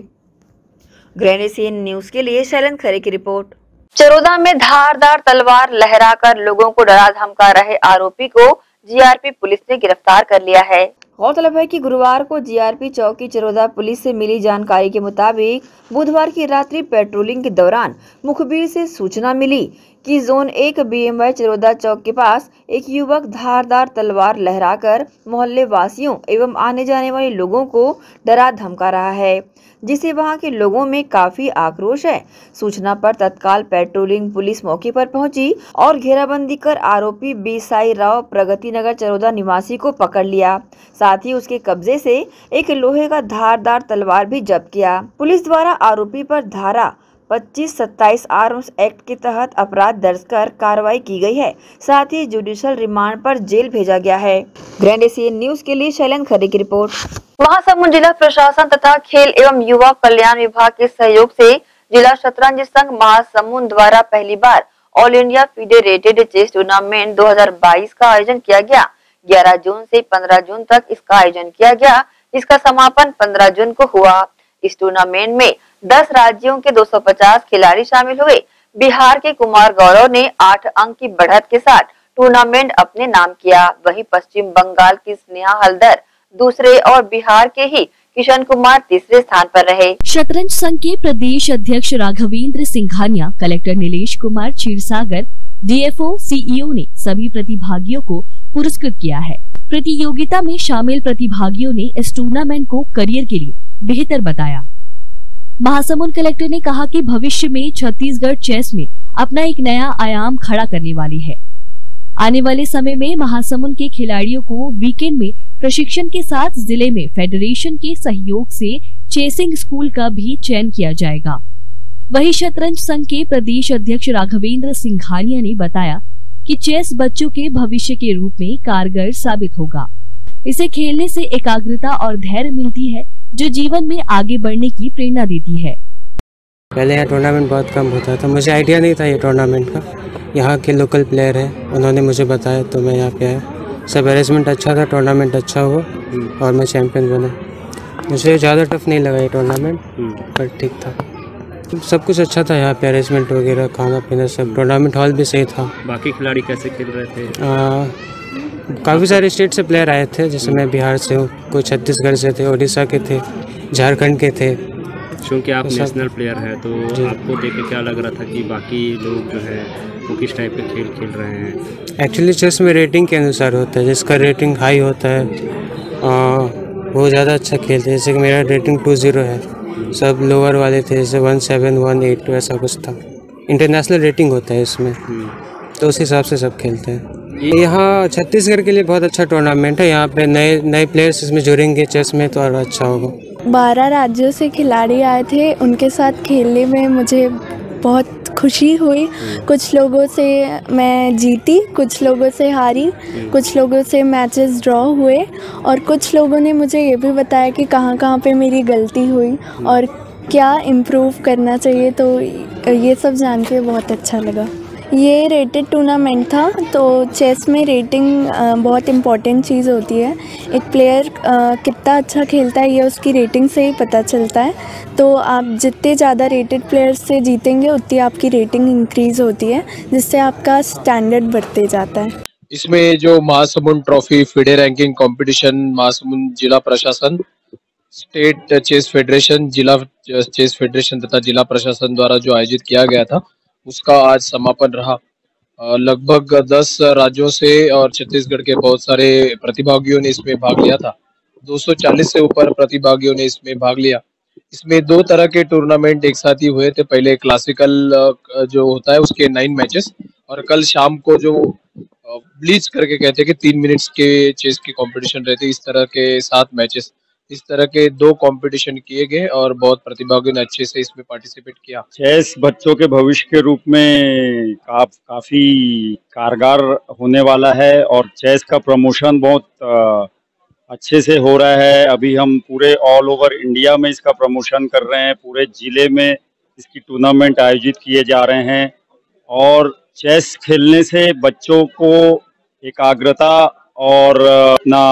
ग्रैंड एशियन न्यूज के लिए शैलन खरे की रिपोर्ट। चरोदा में धारदार तलवार लहराकर लोगों को डरा धमका रहे आरोपी को जीआरपी पुलिस ने गिरफ्तार कर लिया है। गौरतलब है कि गुरुवार को जीआरपी चौकी चरोदा पुलिस से मिली जानकारी के मुताबिक बुधवार की रात्रि पेट्रोलिंग के दौरान मुखबिर से सूचना मिली कि जोन एक बीएमवाई चरोदा चौक के पास एक युवक धारदार तलवार लहराकर मोहल्ले वासियों एवं आने जाने वाले लोगों को डरा धमका रहा है, जिससे वहां के लोगों में काफी आक्रोश है। सूचना पर तत्काल पेट्रोलिंग पुलिस मौके पर पहुंची और घेराबंदी कर आरोपी बीसाई राव प्रगति नगर चरोदा निवासी को पकड़ लिया। साथ ही उसके कब्जे से एक लोहे का धारदार तलवार भी जब्त किया। पुलिस द्वारा आरोपी पर धारा पच्चीस सत्ताईस आर्म्स एक्ट के तहत अपराध दर्ज कर कार्रवाई की गई है। साथ ही जुडिशियल रिमांड पर जेल भेजा गया है। ग्रैंड एशियन न्यूज के लिए शैलन खरे की रिपोर्ट। महासमुंद जिला प्रशासन तथा खेल एवं युवा कल्याण विभाग के सहयोग से जिला शतरंज संघ महासमुंद द्वारा पहली बार all India federated chess tournament दो हज़ार बाईस का आयोजन किया गया। ग्यारह जून से पंद्रह जून तक इसका आयोजन किया गया, जिसका समापन पंद्रह जून को हुआ। इस टूर्नामेंट में दस राज्यों के दो सौ पचास खिलाड़ी शामिल हुए। बिहार के कुमार गौरव ने आठ अंक की बढ़त के साथ टूर्नामेंट अपने नाम किया। वहीं पश्चिम बंगाल की स्नेहा हल्दर दूसरे और बिहार के ही किशन कुमार तीसरे स्थान पर रहे। शतरंज संघ के प्रदेश अध्यक्ष Raghvendra Singhania, collector Nilesh Kumar Kshirsagar, DFO CEO ने सभी प्रतिभागियों को पुरस्कृत किया है। प्रतियोगिता में शामिल प्रतिभागियों ने इस टूर्नामेंट को करियर के लिए बेहतर बताया। महासमुंद कलेक्टर ने कहा कि भविष्य में छत्तीसगढ़ चेस में अपना एक नया आयाम खड़ा करने वाली है। आने वाले समय में महासमुंद के खिलाड़ियों को वीकेंड में प्रशिक्षण के साथ जिले में फेडरेशन के सहयोग से चेसिंग स्कूल का भी चयन किया जाएगा। वहीं शतरंज संघ के प्रदेश अध्यक्ष राघवेंद्र सिंघानिया ने बताया कि चेस बच्चों के भविष्य के रूप में कारगर साबित होगा। इसे खेलने से एकाग्रता और धैर्य मिलती है, जो जीवन में आगे बढ़ने की प्रेरणा देती है। पहले यहाँ टूर्नामेंट बहुत कम होता था, मुझे आइडिया नहीं था ये टूर्नामेंट का। यहाँ के लोकल प्लेयर हैं, उन्होंने मुझे बताया तो मैं यहाँ पे आया। सब अरेंजमेंट अच्छा था, टूर्नामेंट अच्छा हुआ और मैं चैंपियन बना। मुझे ज़्यादा टफ नहीं लगा ये टूर्नामेंट, पर ठीक था। सब कुछ अच्छा था यहाँ पे, अरेंजमेंट वगैरह, खाना पीना सब। टूर्नामेंट हॉल भी सही था। बाकी खिलाड़ी कैसे खेल रहे थे? काफ़ी सारे स्टेट से प्लेयर आए थे, जैसे मैं बिहार से हूँ, कोई छत्तीसगढ़ से थे, उड़ीसा के थे, झारखंड के थे। क्योंकि आप नेशनल प्लेयर हैं तो आपको देख के क्या लग रहा था कि बाकी लोग जो है वो किस टाइप के खेल खेल रहे हैं? एक्चुअली चेस में रेटिंग के अनुसार होता है, जिसका रेटिंग हाई होता है आ, वो ज़्यादा अच्छा खेलते हैं। जैसे कि मेरा रेटिंग टू ज़ीरो है, सब लोअर वाले थे, जैसे one seven one eight two ऐसा कुछ था। इंटरनेशनल रेटिंग होता है इसमें, तो उस हिसाब से सब खेलते हैं। यहाँ छत्तीसगढ़ के लिए बहुत अच्छा टूर्नामेंट है, यहाँ पे नए नए प्लेयर्स इसमें जुड़ेंगे चेस में तो और अच्छा होगा। बारह राज्यों से खिलाड़ी आए थे, उनके साथ खेलने में मुझे बहुत खुशी हुई। कुछ लोगों से मैं जीती, कुछ लोगों से हारी, कुछ लोगों से मैचेस ड्रॉ हुए और कुछ लोगों ने मुझे ये भी बताया कि कहाँ कहाँ पे मेरी गलती हुई और क्या इम्प्रूव करना चाहिए, तो ये सब जान के बहुत अच्छा लगा। ये रेटेड टूर्नामेंट था, तो चेस में रेटिंग बहुत इम्पॉर्टेंट चीज़ होती है। एक प्लेयर कितना अच्छा खेलता है ये उसकी रेटिंग से ही पता चलता है। तो आप जितने ज़्यादा रेटेड प्लेयर्स से जीतेंगे उतनी आपकी रेटिंग इंक्रीज़ होती है, जिससे आपका स्टैंडर्ड बढ़ते जाता है। इसमें जो Mahasamund trophy, FIDE ranking competition, Mahasamund जिला प्रशासन, स्टेट चेस फेडरेशन, जिला चेस फेडरेशन तथा जिला प्रशासन द्वारा जो आयोजित किया गया था, उसका आज समापन रहा। लगभग दस राज्यों से और छत्तीसगढ़ के बहुत सारे प्रतिभागियों ने इसमें भाग लिया था। दो सौ चालीस से ऊपर प्रतिभागियों ने इसमें भाग लिया। इसमें दो तरह के टूर्नामेंट एक साथ ही हुए थे। पहले क्लासिकल जो होता है उसके नाइन मैचेस, और कल शाम को जो ब्लीच करके कहते हैं कि तीन मिनट्स के चेस की कंपटीशन रहते, इस तरह के सात मैचेस, इस तरह के दो कंपटीशन किए गए और बहुत प्रतिभागियों ने अच्छे से इसमें पार्टिसिपेट किया। चेस बच्चों के भविष्य के रूप में का, काफी कारगर होने वाला है और चेस का प्रमोशन बहुत आ, अच्छे से हो रहा है। अभी हम पूरे ऑल ओवर इंडिया में इसका प्रमोशन कर रहे हैं, पूरे जिले में इसकी टूर्नामेंट आयोजित किए जा रहे हैं और चेस खेलने से बच्चों को एकाग्रता और अपना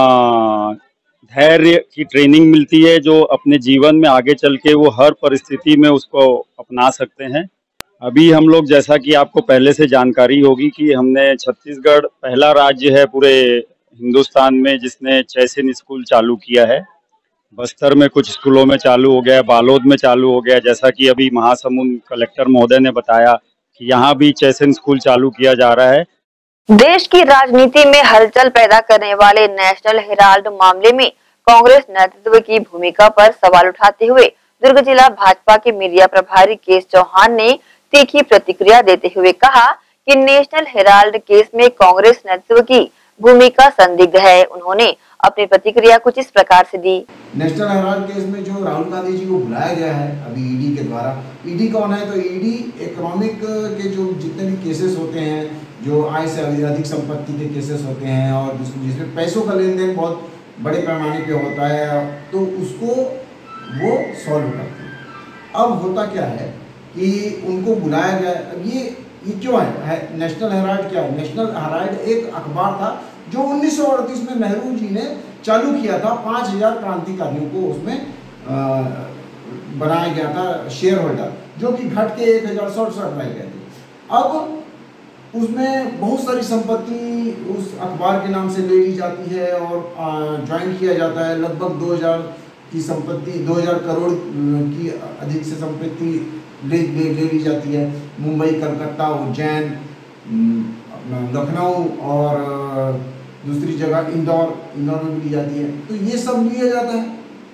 धैर्य की ट्रेनिंग मिलती है, जो अपने जीवन में आगे चल के वो हर परिस्थिति में उसको अपना सकते हैं। अभी हम लोग, जैसा कि आपको पहले से जानकारी होगी कि हमने छत्तीसगढ़ पहला राज्य है पूरे हिंदुस्तान में जिसने चेस इन स्कूल चालू किया है। बस्तर में कुछ स्कूलों में चालू हो गया, बालोद में चालू हो गया, जैसा कि अभी महासमुंद कलेक्टर महोदय ने बताया कि यहाँ भी चेस इन स्कूल चालू किया जा रहा है। देश की राजनीति में हलचल पैदा करने वाले नेशनल हेराल्ड मामले में कांग्रेस नेतृत्व की भूमिका पर सवाल उठाते हुए दुर्ग जिला भाजपा के मीडिया प्रभारी केस चौहान ने तीखी प्रतिक्रिया देते हुए कहा कि नेशनल हेराल्ड केस में कांग्रेस नेतृत्व की भूमिका संदिग्ध है। उन्होंने अपनी प्रतिक्रिया कुछ इस प्रकार से दी। नेशनल हेराल्ड केस में जो राहुल गांधी जी को बुलाया गया है अभी ईडी के द्वारा, ईडी कौन है? तो ईडी इकोनॉमिक के जो जितने भी केसेस होते हैं, जो आय से अधिक संपत्ति के केसेस होते हैं और जिसमें पैसों का लेन देन बहुत बड़े पैमाने पे होता है, तो उसको वो सॉल्व करते हैं। अब होता क्या है कि उनको बुलाया गया। अब ये ये क्यों है? नेशनल हेराल्ड क्या है? नेशनल हेराल्ड एक अखबार था जो उन्नीस सौ अड़तीस में नेहरू जी ने चालू किया था। पाँच हजार क्रांतिकारियों को उसमें आ, बनाया गया था शेयर होल्डर, जो कि घट के एक हजार सड़सठ रह गए थे। अब उसमें बहुत सारी संपत्ति उस अखबार के नाम से ले ली जाती है और ज्वाइन किया जाता है। लगभग दो हज़ार की संपत्ति, दो हज़ार करोड़ की अधिक से संपत्ति ले ले ले ली जाती है। मुंबई, कलकत्ता, उज्जैन, अपना लखनऊ और दूसरी जगह इंदौर इंदौर में भी ली जाती है। तो ये सब लिया जाता है।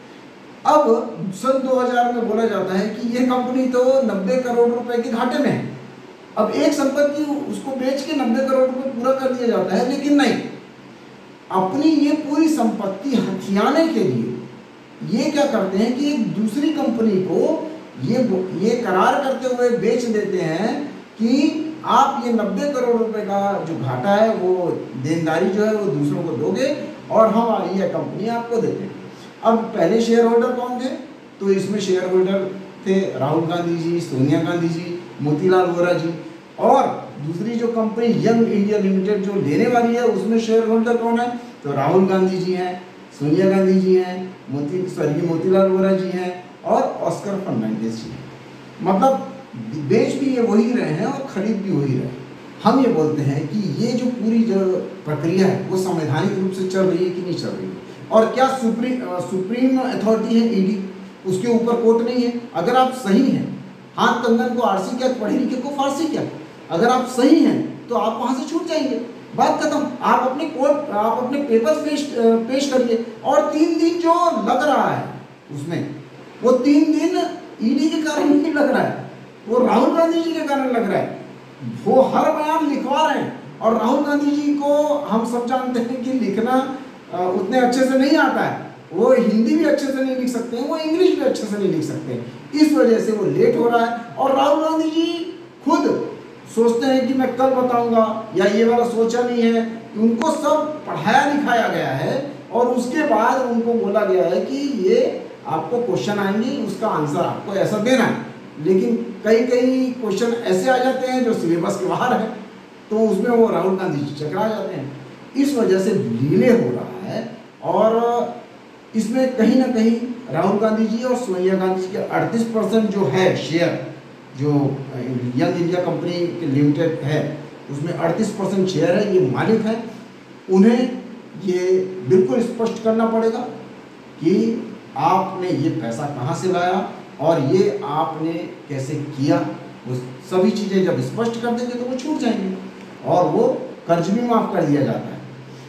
अब सन दो हज़ार में बोला जाता है कि ये कंपनी तो नब्बे करोड़ रुपए के घाटे में है। अब एक संपत्ति उसको बेच के नब्बे करोड़ रुपए पूरा कर दिया जाता है, लेकिन नहीं, अपनी ये पूरी संपत्ति हथियाने के लिए ये क्या करते हैं कि एक दूसरी कंपनी को ये ये करार करते हुए बेच देते हैं कि आप ये नब्बे करोड़ रुपए का जो घाटा है वो देनदारी जो है वो दूसरों को दोगे और हम ये कंपनी आपको देते हैं। अब पहले शेयर होल्डर कौन थे? तो इसमें शेयर होल्डर थे राहुल गांधी जी, सोनिया गांधी जी, मोतीलाल वोरा जी, और दूसरी जो कंपनी यंग इंडिया लिमिटेड जो लेने वाली है उसमें शेयर होल्डर कौन है? तो राहुल गांधी जी हैं, सोनिया गांधी जी हैं, मोती स्वर्गीय मोतीलाल वोरा जी हैं और ऑस्कर फर्नांडिस जी हैं। मतलब बेच भी ये वही रहे हैं और खरीद भी वही रहे। हम ये बोलते हैं कि ये जो पूरी जो प्रक्रिया है वो संवैधानिक रूप से चल रही है कि नहीं चल रही है, और क्या सुप्रीम सुप्रीम अथॉरिटी है ईडी, उसके ऊपर कोर्ट नहीं है? अगर आप सही हैं, हाथ कंगन को आरसी क्या, पढ़े लिखे को फारसी क्या, अगर आप सही हैं तो आप वहाँ से छूट जाएंगे, बात खत्म। आप अपने कोर्ट आप अपने पेपर्स पेश पेश करिए, और तीन दिन जो लग रहा है उसमें, वो तीन दिन ईडी के कारण नहीं लग रहा है, वो राहुल गांधी जी के कारण लग रहा है। वो हर बयान लिखवा रहे हैं, और राहुल गांधी जी को हम सब जानते हैं कि लिखना उतने अच्छे से नहीं आता है, वो हिंदी भी अच्छे से नहीं लिख सकते हैं, वो इंग्लिश भी अच्छे से नहीं लिख सकते हैं। इस वजह से वो लेट हो रहा है, और राहुल गांधी जी खुद सोचते हैं कि मैं कल बताऊंगा, या ये वाला सोचा नहीं है। उनको सब पढ़ाया लिखाया गया है, और उसके बाद उनको बोला गया है कि ये आपको क्वेश्चन आएंगे, उसका आंसर आपको ऐसा देना है। लेकिन कई कई क्वेश्चन ऐसे आ जाते हैं जो सिलेबस के बाहर है, तो उसमें वो राहुल गांधी जी चकरा जाते हैं। इस वजह से डिले हो रहा है, और इसमें कहीं ना कहीं राहुल गांधी जी और सोनिया गांधी जी के अड़तीस परसेंट जो है शेयर, जो यंग इंडिया कंपनी के लिमिटेड है उसमें अड़तीस परसेंट शेयर है, ये मालिक है। उन्हें ये बिल्कुल स्पष्ट करना पड़ेगा कि आपने ये पैसा कहाँ से लाया और ये आपने कैसे किया। वो सभी चीज़ें जब स्पष्ट कर देंगे तो वो छूट जाएंगे, और वो कर्ज भी माफ़ कर दिया जाता है।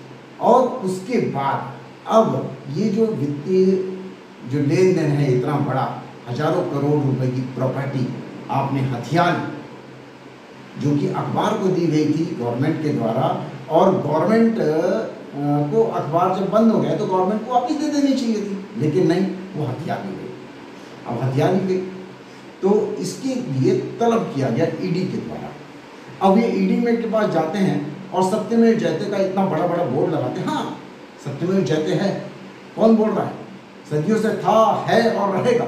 और उसके बाद अब ये जो वित्तीय जो लेन देन है इतना बड़ा, हजारों करोड़ रुपए की प्रॉपर्टी आपने हथिया ली, जो कि अखबार को दी गई थी गवर्नमेंट के द्वारा, और गवर्नमेंट को अखबार जब बंद हो गया तो गवर्नमेंट को वापस दे देनी चाहिए थी, लेकिन नहीं, वो हथिया दी गई। अब हथिया दी गई तो इसके लिए तलब किया गया ईडी के द्वारा। अब ये ईडी में के पास जाते हैं और सत्यमेव जयते का इतना बड़ा बड़ा बोर्ड लगाते हैं। हाँ, सत्यमेव जयते है, कौन बोल रहा है? सदियों से था, है और रहेगा।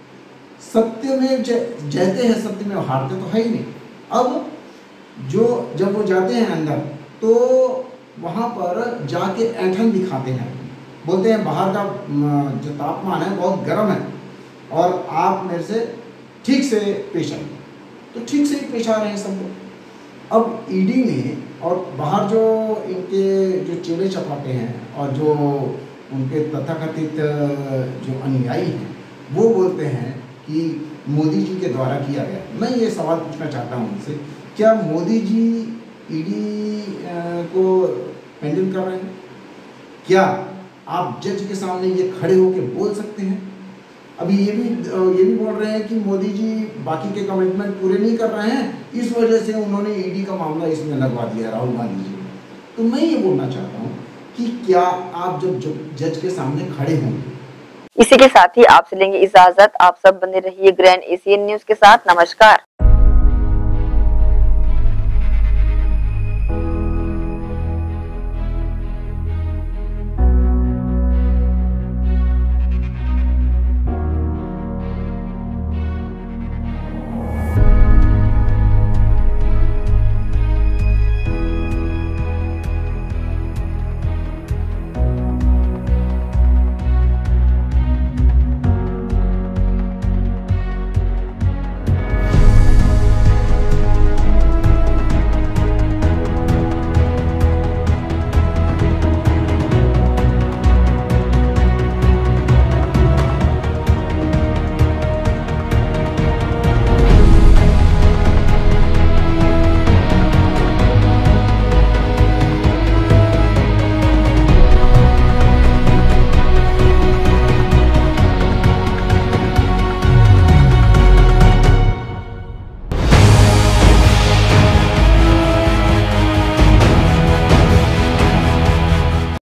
सत्यमेव जयते हैं, सत्यमेव हारते तो है ही नहीं। अब जो जब वो जाते हैं अंदर तो वहाँ पर जाके ऐंठन दिखाते हैं, बोलते हैं बाहर का जो तापमान है बहुत गर्म है और आप मेरे से ठीक से पेश आइए। तो ठीक से ही पेश आ रहे हैं सब लोग। अब ईडी ने और बाहर जो इनके जो चेले चपाटे हैं और जो उनके तथाकथित जो अनुयायी हैं वो बोलते हैं कि मोदी जी के द्वारा किया गया। मैं ये सवाल पूछना चाहता हूँ उनसे, क्या मोदी जी ईडी को हैंडल कर रहे हैं? क्या आप जज के सामने ये खड़े होकर बोल सकते हैं? अभी ये भी ये भी बोल रहे हैं कि मोदी जी बाकी के कमिटमेंट पूरे नहीं कर रहे हैं, इस वजह से उन्होंने ईडी का मामला इसमें लगवा दिया राहुल गांधी जी। तो मैं ये बोलना चाहता हूँ कि क्या आप जब जज के सामने खड़े होंगे। इसी के साथ ही आपसे लेंगे इजाजत। आप सब बने रहिए ग्रैंड एशियन न्यूज के साथ। नमस्कार।